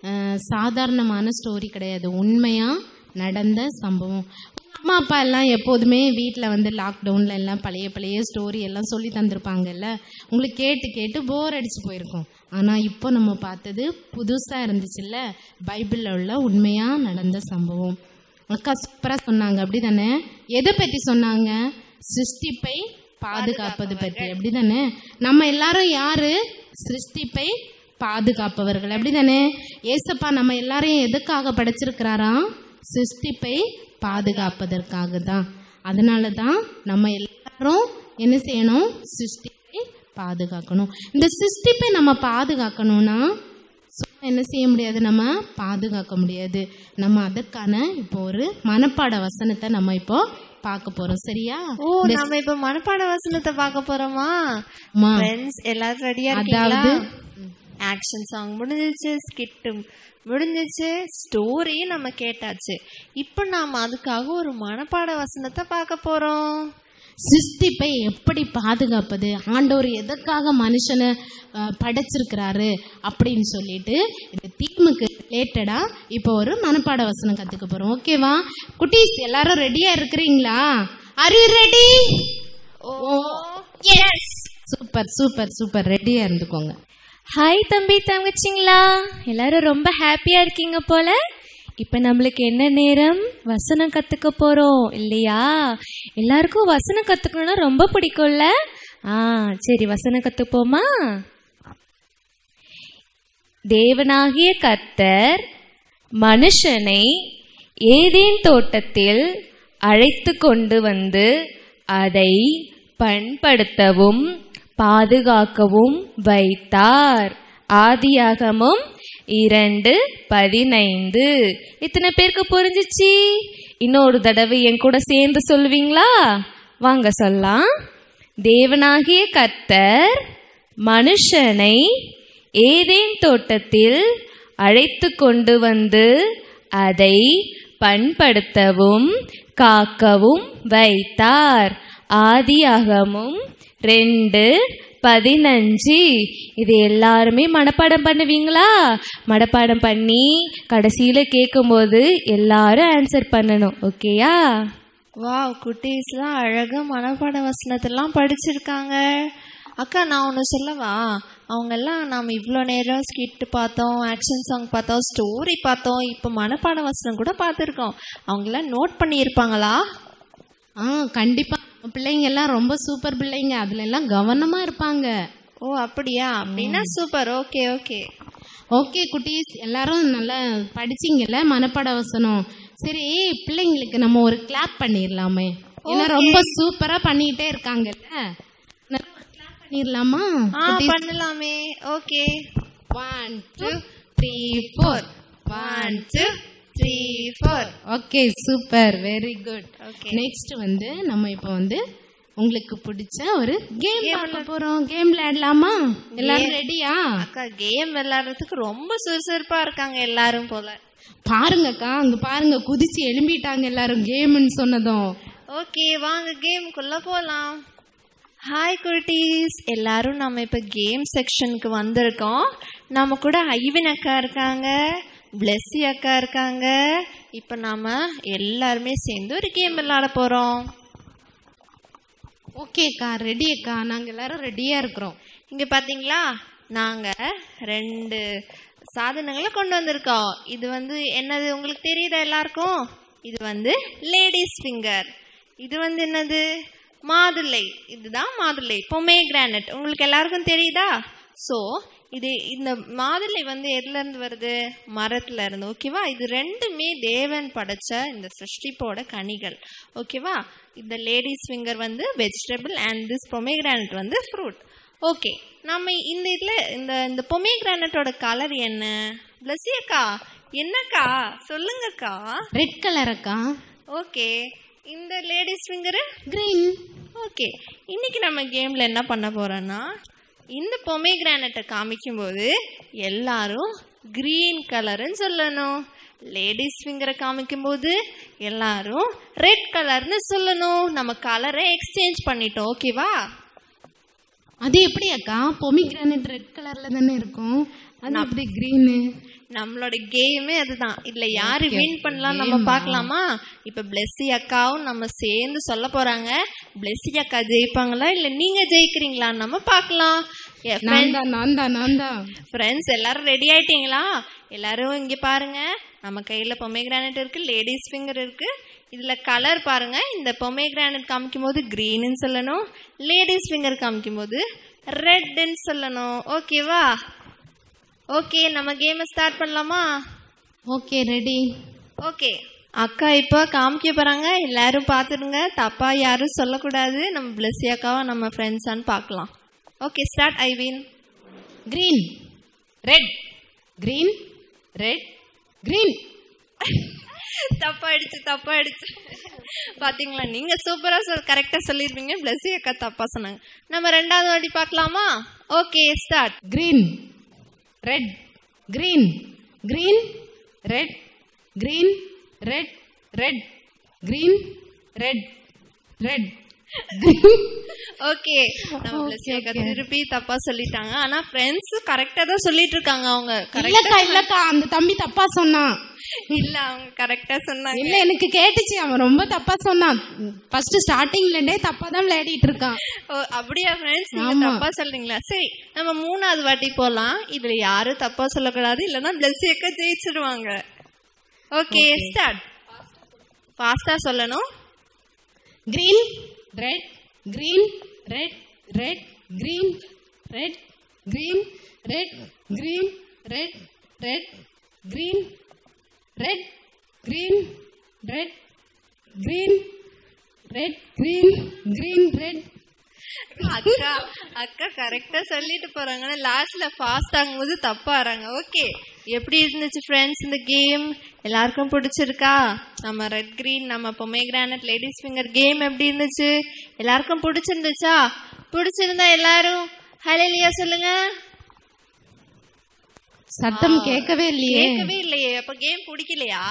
அஹ், சாதாரணமான ஸ்டோரி கிடையாது, உண்மையாக நடந்த சம்பவம். அம்மா அப்பா எல்லாம் எப்போதுமே வீட்டில் வந்து லாக்டவுனில் எல்லாம் பழைய பழைய ஸ்டோரி எல்லாம் சொல்லி தந்திருப்பாங்கல்ல, உங்களுக்கு கேட்டு கேட்டு போர் அடிச்சு போயிருக்கும். ஆனால் இப்போ நம்ம பார்த்தது புதுசாக இருந்துச்சுல்ல, பைபிளில் உள்ள உண்மையாக நடந்த சம்பவம். அக்கா சூப்பராக சொன்னாங்க, அப்படி தானே? எதை பற்றி சொன்னாங்க? சிருஷ்டிப்பை பாதுகாப்பது பற்றி, அப்படி தானே? நம்ம எல்லாரும் யாரு? சிருஷ்டிப்பை பாதுகாப்பவர்கள், அப்படி தானே? ஏசப்பா நம்ம எல்லாரையும் எதுக்காக படைச்சிருக்கிறாராம்? சிருஷ்டிப்பை பாதுகாப்பதற்காக தான். அதனால தான் நம்ம எல்லாரும் என்ன செய்யணும்? சிருஷ்டிப்பை பாதுகாக்கணும். இந்த சிருஷ்டிப்பை நம்ம பாதுகாக்கணும்னா சும்மா என்ன செய்ய முடியாது, நம்ம பாதுகாக்க முடியாது. நம்ம அதற்கான இப்போ ஒரு மனப்பாட வசனத்தை நம்ம இப்போ பார்க்க போறோம், சரியா? ஓ, நம்ம இப்ப மனப்பாட வசனத்தை பார்க்க போறோமா? அம்மா, ஃப்ரெண்ட்ஸ் எல்லாரும் ரெடியா இருக்கீங்களா? அதாவது ஆக்ஷன் சாங் முடிஞ்சிச்சு, ஸ்கிட்டும் முடிஞ்சிச்சு, ஸ்டோரி நம்ம கேட்டாச்சு. இப்போ நாம அதுக்காக ஒரு மனப்பாட வசனத்தை பார்க்க போறோம். சிருஷ்டிப்பை எப்படி பாதுகாப்பது, ஆண்டவர் எதற்காக மனுஷனை அஹ், படைச்சிருக்கிறாரு அப்படின்னு சொல்லிட்டு இந்த தீமுக்கு ரிலேட்டடா இப்போ ஒரு மனப்பாட வசனம் கத்துக்க போறோம். ஓகேவா குட்டீஸ்? எல்லாரும் ரெடியா இருக்கிறீங்களா? Are you ready? Oh yes, super super super, ரெடியா இருந்துக்கோங்க. ஹாய் தம்பி தங்கச்சிங்களா, எல்லாரும் ரொம்ப ஹாப்பியா இருக்கீங்க போல. இப்ப நம்மளுக்கு என்ன நேரம்? வசனம் கத்துக்க போறோம் இல்லையா? எல்லாருக்கும் வசனம் கத்துக்கணும்னா ரொம்ப பிடிக்கும்ல? ஆ சரி, வசனம் கத்துப்போமா? தேவனாகிய கர்த்தர் மனுஷனை ஏதேன் தோட்டத்தில் அழைத்து கொண்டு வந்து அதை பண்படுத்தவும் பாதுகாக்கவும் வைத்தார். ஆதியாகமம் இரண்டு பதினைந்து. இத்தனை பேருக்கு புரிஞ்சிச்சு? இன்னொரு தடவை என் கூட சேர்ந்து சொல்லுவீங்களா? வாங்க சொல்லலாம். தேவனாகிய கர்த்தர் மனுஷனை ஏதேன் தோட்டத்தில் அழைத்து கொண்டு வந்து அதை பண்படுத்தவும் காக்கவும் வைத்தார். ஆதியாகமம் ரெண்டு பதினஞ்சு. இது எல்லாருமே மனப்பாடம் பண்ணுவீங்களா? மனப்பாடம் பண்ணி கடைசியில கேட்கும்போது எல்லாரும் ஆன்சர் பண்ணணும், ஓகேயா? வாவ், குட்டீஸ்லாம் அழகா மனப்பாட வசனத்தெல்லாம் படிச்சிருக்காங்க. அக்கா, நான் ஒன்று சொல்லவா? அவங்கெல்லாம் நாம் இவ்வளோ நேரம் ஸ்கிட் பார்த்தோம், ஆக்ஷன் சாங் பார்த்தோம், ஸ்டோரி பார்த்தோம், இப்போ மனப்பாட வசனம் கூட பார்த்துருக்கோம். அவங்களாம் நோட் பண்ணியிருப்பாங்களா? ஆ கண்டிப்பா, பிள்ளைங்க எல்லாம் ரொம்ப சூப்பர் பிள்ளைங்க, அதுல எல்லாம் கவனமா இருப்பாங்க. ஓ அப்படியா? அப்படின்னா சூப்பர். ஓகே ஓகே ஓகே குட்டீஸ், எல்லாரும் நல்லா படிச்சிங்கல்ல மனப்பாட வசனம். சரி, பிள்ளைங்களுக்கு நம்ம ஒரு கிளாப் பண்ணிடலாமே, ஏன்னா ரொம்ப சூப்பரா பண்ணிட்டே இருக்காங்கல்ல, நல்லா ஒரு கிளாப் பண்ணிடலாமா? ஆ பண்ணலாமே. Okay, one two three four, one two three four. Okay super, very good. Next வந்து நம்ம இப்போ வந்து உங்களுக்கு பிடிச்ச ஒரு கேம் பார்க்க போறோம். கேம் விளையாடலாமா? எல்லாரும் ரெடியா? அக்கா, கேம் விளையாடுறதுக்கு ரொம்ப சுறுசுறுப்பா இருக்காங்க எல்லாரும் போல. பாருங்கக்கா, அங்க பாருங்க, குதிச்சு எழும்பிட்டாங்க எல்லாரும் கேம்னு சொன்னதும். ஓகே, வாங்க கேமுக்குள்ள போலாம். ஹாய் குட்டீஸ், எல்லாரும் நம்ம இப்ப கேம் செக்ஷனுக்கு வந்திருக்கோம். நம்ம கூட ஐவின் அக்கா இருக்காங்க, பிளெஸி அக்கா இருக்காங்க. இப்ப நாம எல்லாருமே சேர்ந்து ஒரு கேம் விளையாட போறோம். ஓகேக்கா, ரெடி அக்கா, நாங்க எல்லாரும் ரெடியா இருக்கிறோம். இங்க பாத்தீங்களா, நாங்க ரெண்டு சாதனங்களை கொண்டு வந்திருக்கோம். இது வந்து என்னது உங்களுக்கு தெரியுதா எல்லாருக்கும்? இது வந்து லேடிஸ் ஃபிங்கர். இது வந்து என்னது? மாதுளை. இதுதான் மாதுளை, பொமேகிரானட். உங்களுக்கு எல்லாருக்கும் தெரியுதா? ஸோ இது இந்த மாதுளை வந்து எதுல இருந்து வருது? மரத்துல இருந்து. ஓகேவா? இது ரெண்டுமே தேவன் படைச்ச இந்த சிருஷ்டிப்போட கனிகள். ஓகேவா? இந்த லேடிஸ் ஃபிங்கர் வந்து வெஜிடபிள் அண்ட் திஸ் பொமேகிரானட் வந்து ஃப்ரூட். ஓகே, நம்ம இந்த இதுல இந்த இந்த பொமேகிரானட்டோட கலர் என்ன? பிளஸி அக்கா, என்னக்கா சொல்லுங்கக்கா. ரெட் கலர் அக்கா. ஓகே, இந்த லேடிஸ் ஃபிங்கர் கிரீன். ஓகே, இன்னைக்கு நம்ம கேம்ல என்ன பண்ண போறோம்னா, இந்த பொமேகிரானட்டை காமிக்கும் போது எல்லாரும் கிரீன் கலர்னு சொல்லணும். லேடிஸ் ஃபிங்கரை காமிக்கும் போது எல்லாரும் ரெட் கலர்னு சொல்லணும். நம்ம கலரை எக்ஸ்சேஞ்ச் பண்ணிட்டோம். ஓகேவா? அது எப்படி அக்கா? பொமிகிரானட் ரெட் கலர்ல தானே இருக்கும். அது அப்படி கிரீனு நம்மளோட கேமே அதுதான். இதுல யாரு வின் பண்ணலாம் நம்ம பார்க்கலாமா? இப்ப பிளெஸி அக்காவும் நம்ம சேர்ந்து சொல்ல போறாங்க. பிளெஸி அக்கா ஜெயிப்பாங்களா இல்ல நீங்க ஜெயிக்கிறீங்களா நம்ம பார்க்கலாம். ஃப்ரெண்ட்ஸ் எல்லாரும் ரெடி ஆயிட்டீங்களா? எல்லாரும் இங்க பாருங்க, நம்ம கையில பொமேகிரானட் இருக்கு, லேடிஸ் ஃபிங்கர் இருக்கு. இதுல கலர் பாருங்க. இந்த பொமேகிரானட் காமிக்கும் போது கிரீன்னு சொல்லணும், லேடிஸ் ஃபிங்கர் காமிக்கும் போது ரெட்ன்னு சொல்லணும். ஓகேவா? ஓகே, நம்ம கேம் ஸ்டார்ட் பண்ணலாமா? Okay, ready. ஓகே, அக்கா இப்போ காமிக்க போறாங்க. எல்லாரும் பார்த்துடுங்க, தப்பா யாரும் சொல்லக்கூடாது. நம்ம பிளெஸி அக்காவா நம்ம ஃப்ரெண்ட்ஸான்னு பார்க்கலாம். Okay, start. ஐவின். Green, red, green, red, green. தப்பாயிடுச்சு தப்பாயிடுச்சு பாத்தீங்களா? நீங்க சூப்பரா சொல் கரெக்டா சொல்லிருப்பீங்க. பிளெஸி அக்கா தப்பா சொன்னாங்க. நம்ம ரெண்டாவது வாட்டி பார்க்கலாமா? Okay, start. Green, red, green, green, red, green, red, red, green, red, red. Okay, நம்ம பிளெஸி அக்கா திருப்பி தப்பா சொல்லிட்டாங்க. ஆனா ஃப்ரெண்ட்ஸ் கரெக்டா தான் சொல்லிட்டு இருக்காங்க. அவங்க இல்லக்கா இல்லக்கா அந்த தம்பி தப்பா சொன்னான். இல்ல, அவங்க கரெக்டா சொன்னாங்க. இல்ல, எனக்கு கேட்டுச்சு, அவன் ரொம்ப தப்பா சொன்னான். ஃபர்ஸ்ட் ஸ்டார்டிங்ல இருந்தே தப்பா தான் விளையாடிட்டு இருக்கான். ஓ, அப்படியா ஃப்ரெண்ட்ஸ்? நீங்க தப்பா சொல்றீங்களா? சரி, நம்ம மூணாவது வாட்டி போலாம். இதுல யாரும் தப்பா சொல்லக்கூடாது, இல்லன்னா பிளெஸி அக்கா ஜெயிச்சிடுவாங்க. Okay, start. ஃபாஸ்டா சொல்லணும். Green, red, green, red, red, green, red, green, red, green, red, red, green, red, green, red, green, red, green, green, red. அக்கா அக்கா கரெக்டா சொல்லிட்டு போறாங்க. லாஸ்ட்ல ஃபாஸ்ட் ஆகும்போது தப்பா ஆறாங்க. ஓகே, எப்படி இருந்துச்சு ஃப்ரெண்ட்ஸ் இந்த கேம்? எல்லாருக்கும் பிடிச்சிருக்கா? நம்ம ரெட் கிரீன், நம்ம பொமேகிரானட், லேடிஸ் ஃபிங்கர் கேம் எப்படி இருந்துச்சு? எல்லாருக்கும் பிடிச்சிருந்துச்சா? பிடிச்சிருந்தா எல்லாரும் ஹல்லேலூயா சொல்லுங்க. சத்தம் கேட்கவே இல்லையே. கேட்கவே இல்லையே. அப்ப கேம் பிடிக்கலையா?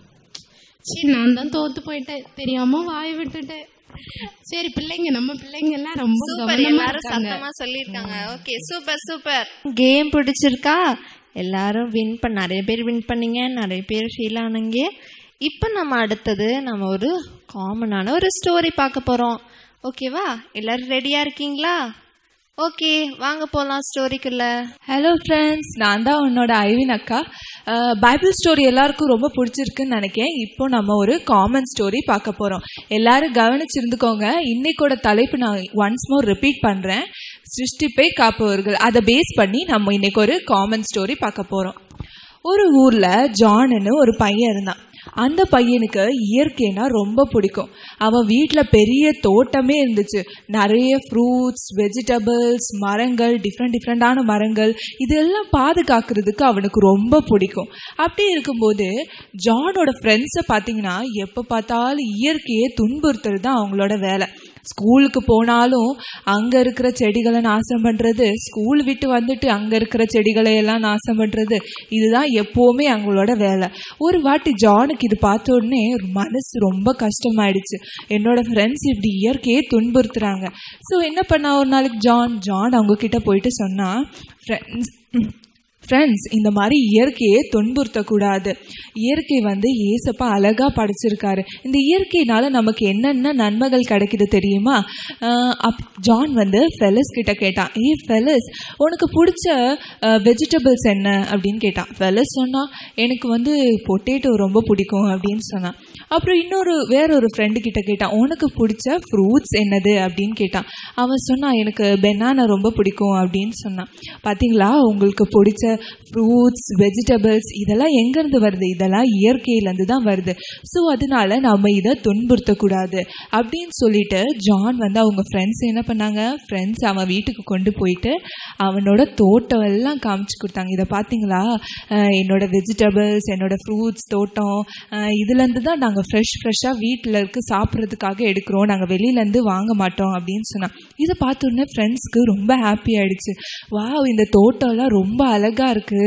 சரி, நான் தான் தோத்து போயிட்டேன், தெரியாம வாய் விட்டுட்டேன். சரி, பிள்ளைங்க நம்ம பிள்ளைங்க எல்லாம் ரொம்ப சூப்பர், எல்லாரும் சத்தமா சொல்லிருக்காங்க. Okay, super super. கேம் பிடிச்சிருக்கா? எல்லாரும் வின் பண்ண, நிறைய பேர் வின் பண்ணீங்க, நிறைய பேர் ஃபீல் ஆனீங்க. இப்போ நம்ம அடுத்தது நம்ம ஒரு காமனான ஒரு ஸ்டோரி பார்க்க போறோம். ஓகேவா? எல்லாரும் ரெடியா இருக்கீங்களா? ஓகே, வாங்க போலாம் ஸ்டோரிக்குள்ள. ஹலோ ஃப்ரெண்ட்ஸ், நான் தான் உன்னோட ஐவின் அக்கா. பைபிள் ஸ்டோரி எல்லாருக்கும் ரொம்ப பிடிச்சிருக்குன்னு நினைக்கிறேன். இப்போ நம்ம ஒரு காமன் ஸ்டோரி பார்க்க போகிறோம். எல்லாரும் கவனிச்சிருந்துக்கோங்க. இன்னைக்கோட தலைப்பு நான் ஒன்ஸ் மோர் ரிப்பீட் பண்ணுறேன். சிருஷ்டிப்பை காப்பவர்கள். அதை பேஸ் பண்ணி நம்ம இன்னைக்கு ஒரு காமன் ஸ்டோரி பார்க்க போகிறோம். ஒரு ஊரில் ஜான்னு ஒரு பையன் இருந்தான். அந்த பையனுக்கு இயற்கைனா ரொம்ப பிடிக்கும். அவன் வீட்டில் பெரிய தோட்டமே இருந்துச்சு. நிறைய ஃப்ரூட்ஸ், வெஜிடபிள்ஸ், மரங்கள், டிஃப்ரெண்ட் டிஃப்ரெண்டான மரங்கள், இதெல்லாம் பாதுகாக்கிறதுக்கு அவனுக்கு ரொம்ப பிடிக்கும். அப்படி இருக்கும்போது ஜானோட ஃப்ரெண்ட்ஸை பார்த்தீங்கன்னா எப்போ பார்த்தாலும் இயற்கையை துன்புறுத்துறது தான் அவங்களோட வேலை. ஸ்கூலுக்கு போனாலும் அங்கே இருக்கிற செடிகளை நாசம் பண்ணுறது, ஸ்கூல் விட்டு வந்துட்டு அங்கே இருக்கிற செடிகளை எல்லாம் நாசம் பண்ணுறது, இதுதான் எப்போவுமே அவங்களோட வேலை. ஒரு வாட்டி ஜானுக்கு இது பார்த்த உடனே மனசு ரொம்ப கஷ்டமாயிடுச்சு. என்னோட ஃப்ரெண்ட்ஸ் இப்படி இயற்கையே துன்புறுத்துறாங்க. ஸோ என்ன பண்ணா, ஒரு நாளைக்கு ஜான் ஜான் அவங்க கிட்ட போயிட்டு சொன்னா, ஃப்ரெண்ட்ஸ் ஃப்ரெண்ட்ஸ் இந்த மாதிரி இயற்கையை துன்புறுத்தக்கூடாது. இயற்கை வந்து ஏசப்பா அழகாக படைச்சிருக்காரு. இந்த இயற்கையினால நமக்கு என்னென்ன நன்மைகள் கிடைக்குது தெரியுமா? அப் ஜான் வந்து ஃபெலஸ் கிட்ட கேட்டான், ஏ ஃபெலஸ், உனக்கு பிடிச்ச வெஜிடபிள்ஸ் என்ன அப்படின்னு கேட்டான். ஃபெலஸ் சொன்னான், எனக்கு வந்து பொட்டேட்டோ ரொம்ப பிடிக்கும் அப்படின்னு சொன்னான். அப்புறம் இன்னொரு வேற ஒரு ஃப்ரெண்டு கிட்ட கேட்டான், உனக்கு பிடிச்ச ஃப்ரூட்ஸ் என்னது அப்படின்னு கேட்டான். அவன் சொன்னான், எனக்கு பெனானா ரொம்ப பிடிக்கும் அப்படின்னு சொன்னான். பார்த்தீங்களா, உங்களுக்கு பிடிச்ச ஃப்ரூட்ஸ், வெஜிடபிள்ஸ் இதெல்லாம் எங்கேருந்து வருது? இதெல்லாம் இயற்கையிலேருந்து தான் வருது. ஸோ அதனால நம்ம இதை துன்புறுத்தக்கூடாது அப்படின்னு சொல்லிட்டு ஜான் வந்து அவங்க ஃப்ரெண்ட்ஸ் என்ன பண்ணாங்க, ஃப்ரெண்ட்ஸ் அவன் வீட்டுக்கு கொண்டு போயிட்டு அவனோட தோட்டம் எல்லாம் காமிச்சு கொடுத்தாங்க. இதை பார்த்தீங்களா, என்னோட வெஜிடபிள்ஸ், என்னோட ஃப்ரூட்ஸ் தோட்டம், இதுலேருந்து தான் நாங்கள் ஃப்ரெஷ் ஃப்ரெஷ்ஷாக வீட்டில் இருக்க சாப்பிட்றதுக்காக எடுக்கிறோம், நாங்கள் வெளியிலேருந்து வாங்க மாட்டோம் அப்படின்னு சொன்னான். இதை பார்த்தோன்னே ஃப்ரெண்ட்ஸ்க்கு ரொம்ப ஹாப்பி ஆயிடுச்சு. வா, இந்த தோட்டம்லாம் ரொம்ப அழகாக இருக்கு,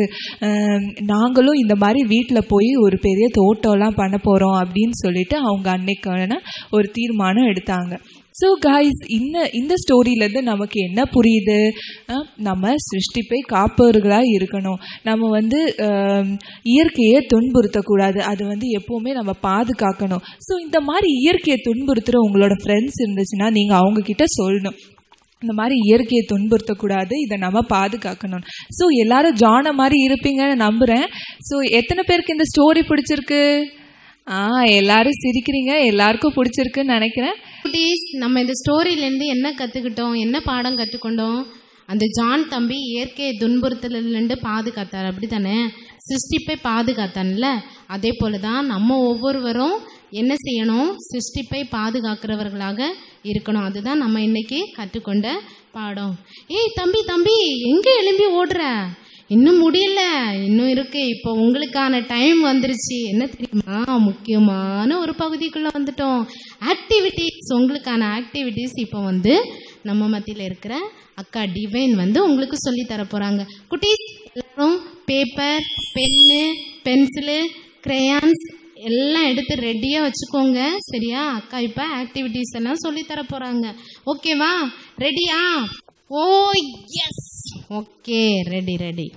நாங்களும் இந்த மாதிரி வீட்டில் போய் ஒரு பெரிய தோட்டம்லாம் பண்ண போகிறோம் அப்படின்னு சொல்லிட்டு அவங்க அன்னைக்கான ஒரு தீர்மானம் எடுத்தாங்க. ஸோ காய்ஸ், இந்த இந்த ஸ்டோரியிலேருந்து நமக்கு என்ன புரியுது? அஹ், நம்ம சிருஷ்டிப்பை காப்பவர்களாக இருக்கணும். நம்ம வந்து அஹ், இயற்கையை துன்புறுத்தக்கூடாது. அது வந்து எப்போவுமே நம்ம பாதுகாக்கணும். ஸோ இந்த மாதிரி இயற்கையை துன்புறுத்துகிற உங்களோட ஃப்ரெண்ட்ஸ் இருந்துச்சுன்னா நீங்கள் அவங்கக்கிட்ட சொல்லணும், இந்த மாதிரி இயற்கையை துன்புறுத்தக்கூடாது, இதை நம்ம பாதுகாக்கணும். ஸோ எல்லாரும் ஜான மாதிரி இருப்பீங்கன்னு நம்புகிறேன். ஸோ எத்தனை பேருக்கு இந்த ஸ்டோரி பிடிச்சிருக்கு? ஆ எல்லாரும் சிரிக்கிறீங்க, எல்லாருக்கும் பிடிச்சிருக்குன்னு நினைக்கிறேன். குட்டீஸ், நம்ம இந்த ஸ்டோரியிலேருந்து என்ன கற்றுக்கிட்டோம், என்ன பாடம் கற்றுக்கொண்டோம்? அந்த ஜான் தம்பி இயற்கையை துன்புறுத்தலிருந்து பாதுகாத்தார், அப்படி தானே? சிருஷ்டிப்பை பாதுகாத்தான்ல. அதே போல தான் நம்ம ஒவ்வொருவரும் என்ன செய்யணும்? சிருஷ்டிப்பை பாதுகாக்கிறவர்களாக இருக்கணும். அதுதான் நம்ம இன்னைக்கு கற்றுக்கொண்ட பாடம். ஏய் தம்பி தம்பி, எங்கே எழும்பி ஓடுற? இன்னும் முடியல, இன்னும் இருக்கு. இப்போ உங்களுக்கான டைம் வந்துருச்சு. என்ன தெரியுமா? முக்கியமான ஒரு பகுதிக்குள்ள வந்துட்டோம். ஆக்டிவிட்டிஸ், உங்களுக்கான ஆக்டிவிட்டிஸ் இப்போ வந்து நம்ம மத்தியில் இருக்கிற அக்கா டிவைன் வந்து உங்களுக்கு சொல்லி தர போறாங்க. குட்டீஸ் எல்லாரும் பேப்பர், பென்னு, பென்சிலு, கிரேயான்ஸ் எல்லாம் எடுத்து ரெடியா வச்சுக்கோங்க. சரியா? அக்கா இப்ப ஆக்டிவிட்டிஸ் எல்லாம் சொல்லி தர போறாங்க. ஓகேவா? ரெடியா? Oh yes, okay, ready ready.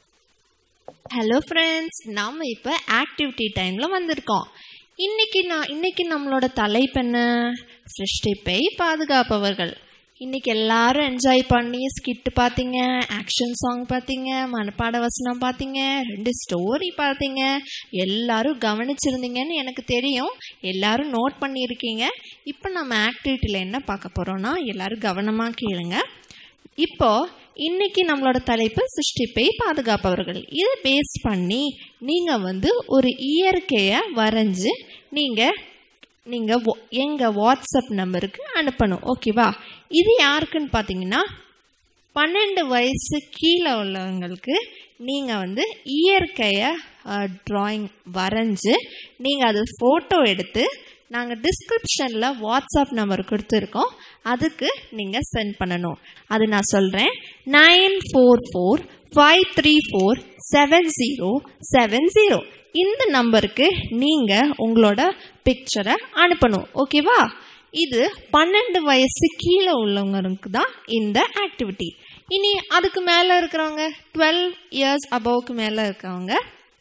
Hello friends, நாம் இப்போ ஆக்டிவிட்டி டைமில் வந்திருக்கோம். இன்னைக்கு நான் இன்னைக்கு நம்மளோட தலைப்பு என்ன? சிருஷ்டிப்பை பாதுகாப்பவர்கள். இன்னைக்கு எல்லாரும் என்ஜாய் பண்ணி ஸ்கிட்டு பார்த்தீங்க, ஆக்ஷன் சாங் பார்த்தீங்க, மனப்பாட வசனம் பார்த்தீங்க, ரெண்டு ஸ்டோரி பார்த்தீங்க. எல்லாரும் கவனிச்சிருந்தீங்கன்னு எனக்கு தெரியும். எல்லாரும் நோட் பண்ணியிருக்கீங்க. இப்போ நம்ம ஆக்டிவிட்டியில் என்ன பார்க்க போகிறோன்னா, எல்லாரும் கவனமாக கேளுங்க. இப்போ இன்னைக்கு நம்மளோட தலைப்பு சிருஷ்டிப்பை பாதுகாப்பவர்கள். இதை பேஸ் பண்ணி நீங்கள் வந்து ஒரு இயற்கையை வரைஞ்சி நீங்கள் நீங்கள் எங்கள் வாட்ஸ்அப் நம்பருக்கு அனுப்பணும். ஓகேவா? இது யாருக்குன்னு பார்த்தீங்கன்னா, பன்னெண்டு வயசு கீழே உள்ளவங்களுக்கு நீங்கள் வந்து இயற்கையை ட்ராயிங் வரைஞ்சி நீங்கள் அது ஃபோட்டோ எடுத்து நாங்கள் டிஸ்கிரிப்ஷனில் வாட்ஸ்அப் நம்பர் கொடுத்துருக்கோம், அதுக்கு நீங்கள் சென்ட் பண்ணணும். அது நான் சொல்கிறேன். Nine four four five three four seven zero seven zero இந்த நம்பருக்கு நீங்கள் உங்களோட பிக்சரை அனுப்பணும். ஓகேவா? இது பன்னெண்டு வயசு கீழே உள்ளவங்களுக்கு தான் இந்த ஆக்டிவிட்டி. இனி அதுக்கு மேலே இருக்கிறவங்க, டுவெல் இயர்ஸ் அபவுக்கு மேலே இருக்கிறவங்க,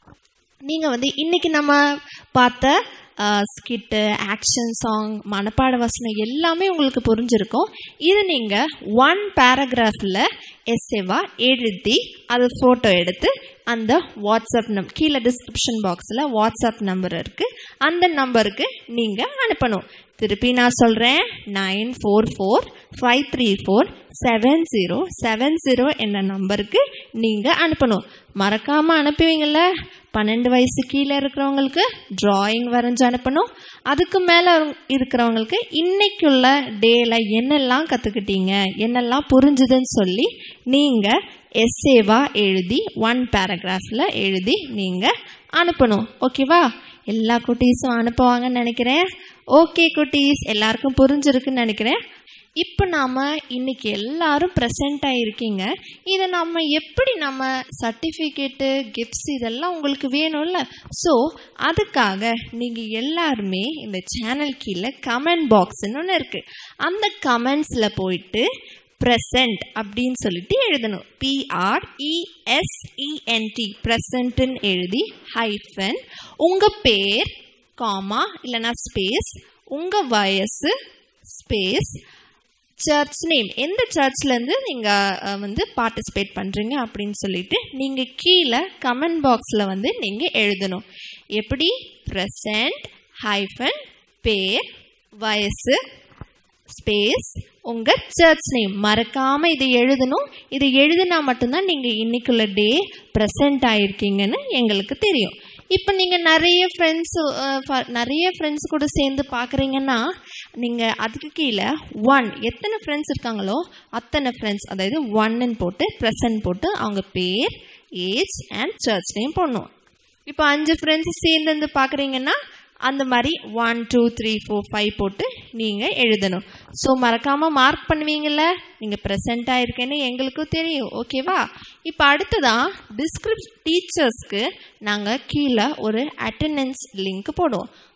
நீங்கள் வந்து இன்றைக்கி நம்ம பார்த்த ஸ்கிட்டு, ஆக்ஷன் சாங், மனப்பாட வசனம் எல்லாமே உங்களுக்கு புரிஞ்சிருக்கும். இது நீங்கள் ஒன் பேராகிராஃபில் எஸ்ஏவா எழுதி அது ஃபோட்டோ எடுத்து அந்த வாட்ஸ்அப் நம்பர் கீழே டிஸ்கிரிப்ஷன் பாக்ஸில் வாட்ஸ்அப் நம்பர் இருக்குது, அந்த நம்பருக்கு நீங்கள் அனுப்பணும். திருப்பி நான் சொல்கிறேன். Nine four four five three four seven zero seven zero என்ற நம்பருக்கு நீங்கள் அனுப்பணும். மறக்காமல் அனுப்புவீங்கள? பன்னெண்டு வயசு கீழே இருக்கிறவங்களுக்கு ட்ராயிங் வரைஞ்சி அனுப்பணும். அதுக்கு மேலே இருக்கிறவங்களுக்கு இன்னைக்குள்ள டேல என்னெல்லாம் கற்றுக்கிட்டீங்க, என்னெல்லாம் புரிஞ்சுதுன்னு சொல்லி நீங்கள் எஸ்ஏவா எழுதி ஒன் பேராகிராஃபில் எழுதி நீங்கள் அனுப்பணும். ஓகேவா? எல்லா குட்டீஸும் அனுப்புவாங்கன்னு நினைக்கிறேன். ஓகே குட்டீஸ், எல்லாருக்கும் புரிஞ்சிருக்குன்னு நினைக்கிறேன். இப்போ நாம் இன்னைக்கு எல்லாரும் ப்ரெசண்ட்டாக இருக்கீங்க. இதை நம்ம எப்படி நம்ம சர்டிஃபிகேட்டு, கிஃப்ட்ஸ் இதெல்லாம் உங்களுக்கு வேணும்ல. ஸோ அதுக்காக நீங்கள் எல்லாருமே இந்த சேனல் கீழே கமெண்ட் பாக்ஸ்ன்னு ஒன்று இருக்குது. அந்த கமெண்ட்ஸில் போயிட்டு ப்ரெசண்ட் அப்படின்னு சொல்லிட்டு எழுதணும். பிஆர்இஎஸ்இஎன்டி ப்ரெசண்ட்டுன்னு எழுதி ஹைஃபன் உங்கள் பேர், காமா இல்லைனா ஸ்பேஸ், உங்கள் வயசு, ஸ்பேஸ், சர்ச் நேம், எந்த சர்ச்லேருந்து நீங்கள் வந்து பார்ட்டிசிபேட் பண்ணுறீங்க அப்படின்னு சொல்லிட்டு நீங்கள் கீழே கமெண்ட் பாக்ஸில் வந்து நீங்கள் எழுதணும். எப்படி? ப்ரெசண்ட் ஹைஃபன் பேர், வயசு, ஸ்பேஸ், உங்கள் சர்ச் நேம். மறக்காமல் இதை எழுதணும். இது எழுதினா மட்டும்தான் நீங்கள் இன்னைக்குள்ள டே ப்ரெசண்ட் ஆகிருக்கீங்கன்னு எங்களுக்கு தெரியும். இப்போ நீங்கள் நிறைய ஃப்ரெண்ட்ஸு நிறைய ஃப்ரெண்ட்ஸ் கூட சேர்ந்து பார்க்குறீங்கன்னா, நீங்கள் அதுக்கு கீழே ஒன் எத்தனை ஃப்ரெண்ட்ஸ் இருக்காங்களோ அத்தனை ஃப்ரெண்ட்ஸ், அதாவது ஒன்னு போட்டு ப்ரெசன்ட் போட்டு அவங்க பேர், ஏஜ் அண்ட் சர்ச் நேம் போடணும். இப்போ அஞ்சு ஃப்ரெண்ட்ஸ் சேர்ந்து வந்து பார்க்குறீங்கன்னா அந்த மாதிரி one two three four five போட்டு நீங்கள் எழுதணும். ஸோ மறக்காமல் மார்க் பண்ணுவீங்கள்ல, நீங்கள் ப்ரெசண்ட்டாக இருக்கேன்னு எங்களுக்கும் தெரியும். ஓகேவா? இப்போ அடுத்ததான் டிஸ்கிரிப் டீச்சர்ஸ்க்கு நாங்கள் கீழே ஒரு அட்டெண்டன்ஸ் லிங்க் போடுவோம்.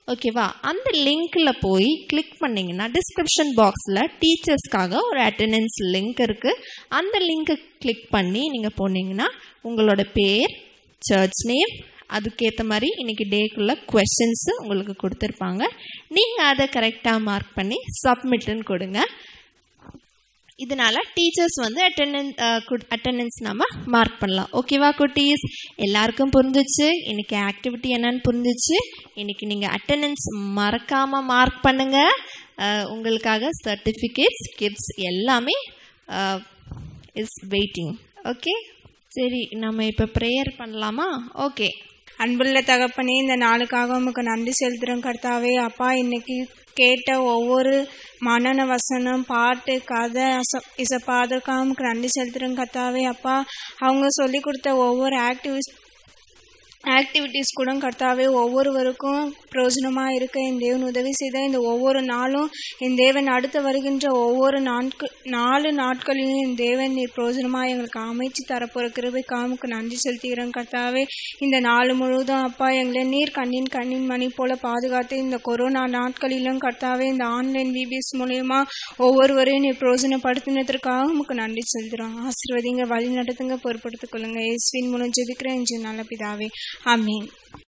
ஓகேவா? அந்த லிங்க்ல போய் கிளிக் பண்ணிங்கன்னா டிஸ்கிரிப்ஷன் பாக்ஸில் டீச்சர்ஸ்க்காக ஒரு அட்டெண்டன்ஸ் லிங்க் இருக்குது. அந்த லிங்க்கை கிளிக் பண்ணி நீங்கள் போனீங்கன்னா உங்களோட பேர், சர்ச் நேம், அதுக்கேற்ற மாதிரி இன்றைக்கி டேக்குள்ளே கொஸ்டின்ஸு உங்களுக்கு கொடுத்துருப்பாங்க. நீங்கள் அதை கரெக்டாக மார்க் பண்ணி சப்மிட்டுன்னு கொடுங்க. இதனால டீச்சர்ஸ் வந்து அட்டெண்டன்ஸ் அட்டெண்டன்ஸ் நம்ம மார்க் பண்ணலாம். ஓகேவா குட்டீஸ்? எல்லாருக்கும் புரிஞ்சிச்சு? இன்னைக்கு ஆக்டிவிட்டி என்னன்னு புரிஞ்சிச்சு? இன்னைக்கு நீங்கள் அட்டெண்டன்ஸ் மறக்காமல் மார்க் பண்ணுங்க. உங்களுக்காக சர்டிஃபிகேட்ஸ், கிஃப்ட்ஸ் எல்லாமே இஸ் வெயிட்டிங். ஓகே, சரி, நம்ம இப்போ ப்ரேயர் பண்ணலாமா? ஓகே. அன்புள்ள தகப்பனே, இந்த நாளுக்காக உமக்கு நன்றி செலுத்துகிறோம் கர்த்தாவே. அப்பா, இன்னைக்கு கேட்ட ஒவ்வொரு மனன வசனம், பாட்டு, கதை, இசப்பா, அதற்காக உமக்கு நன்றி செலுத்துகிறோம் கர்த்தாவே. அப்பா, அவங்க சொல்லி கொடுத்த ஒவ்வொரு ஆக்டிவிஸ் ஆக்டிவிட்டீஸ் கூட கர்த்தாவே ஒவ்வொருவருக்கும் பிரயோஜனமாக இருக்க என் தேவன் உதவி செய்த இந்த ஒவ்வொரு நாளும் என் தேவன் அடுத்து வருகின்ற ஒவ்வொரு நாட்கள் நாலு நாட்களையும் என் தேவன் நீர் பிரயோஜனமாக எங்களுக்கு அமைச்சு தரப்போகிற கிருபைக்காக உமக்கு நன்றி செலுத்துகிறோம் கர்த்தாவே. இந்த நாள் முழுவதும் அப்பா எங்களை நீர் கண்ணின் கண்ணின் மணி போல பாதுகாத்து இந்த கொரோனா நாட்களிலும் கர்த்தாவே இந்த ஆன்லைன் விபிஎஸ் மூலயமா ஒவ்வொருவரையும் நீர் பிரயோஜனப்படுத்தினதற்காக உமக்கு நன்றி செலுத்துகிறோம். ஆசீர்வதிங்க, வழி நடத்துங்க, பொறுப்படுத்திக் கொள்ளுங்க. இயேசுவின் மூலம் ஜெபிக்கிறேன் நல்ல பிதாவே, ஆமென்.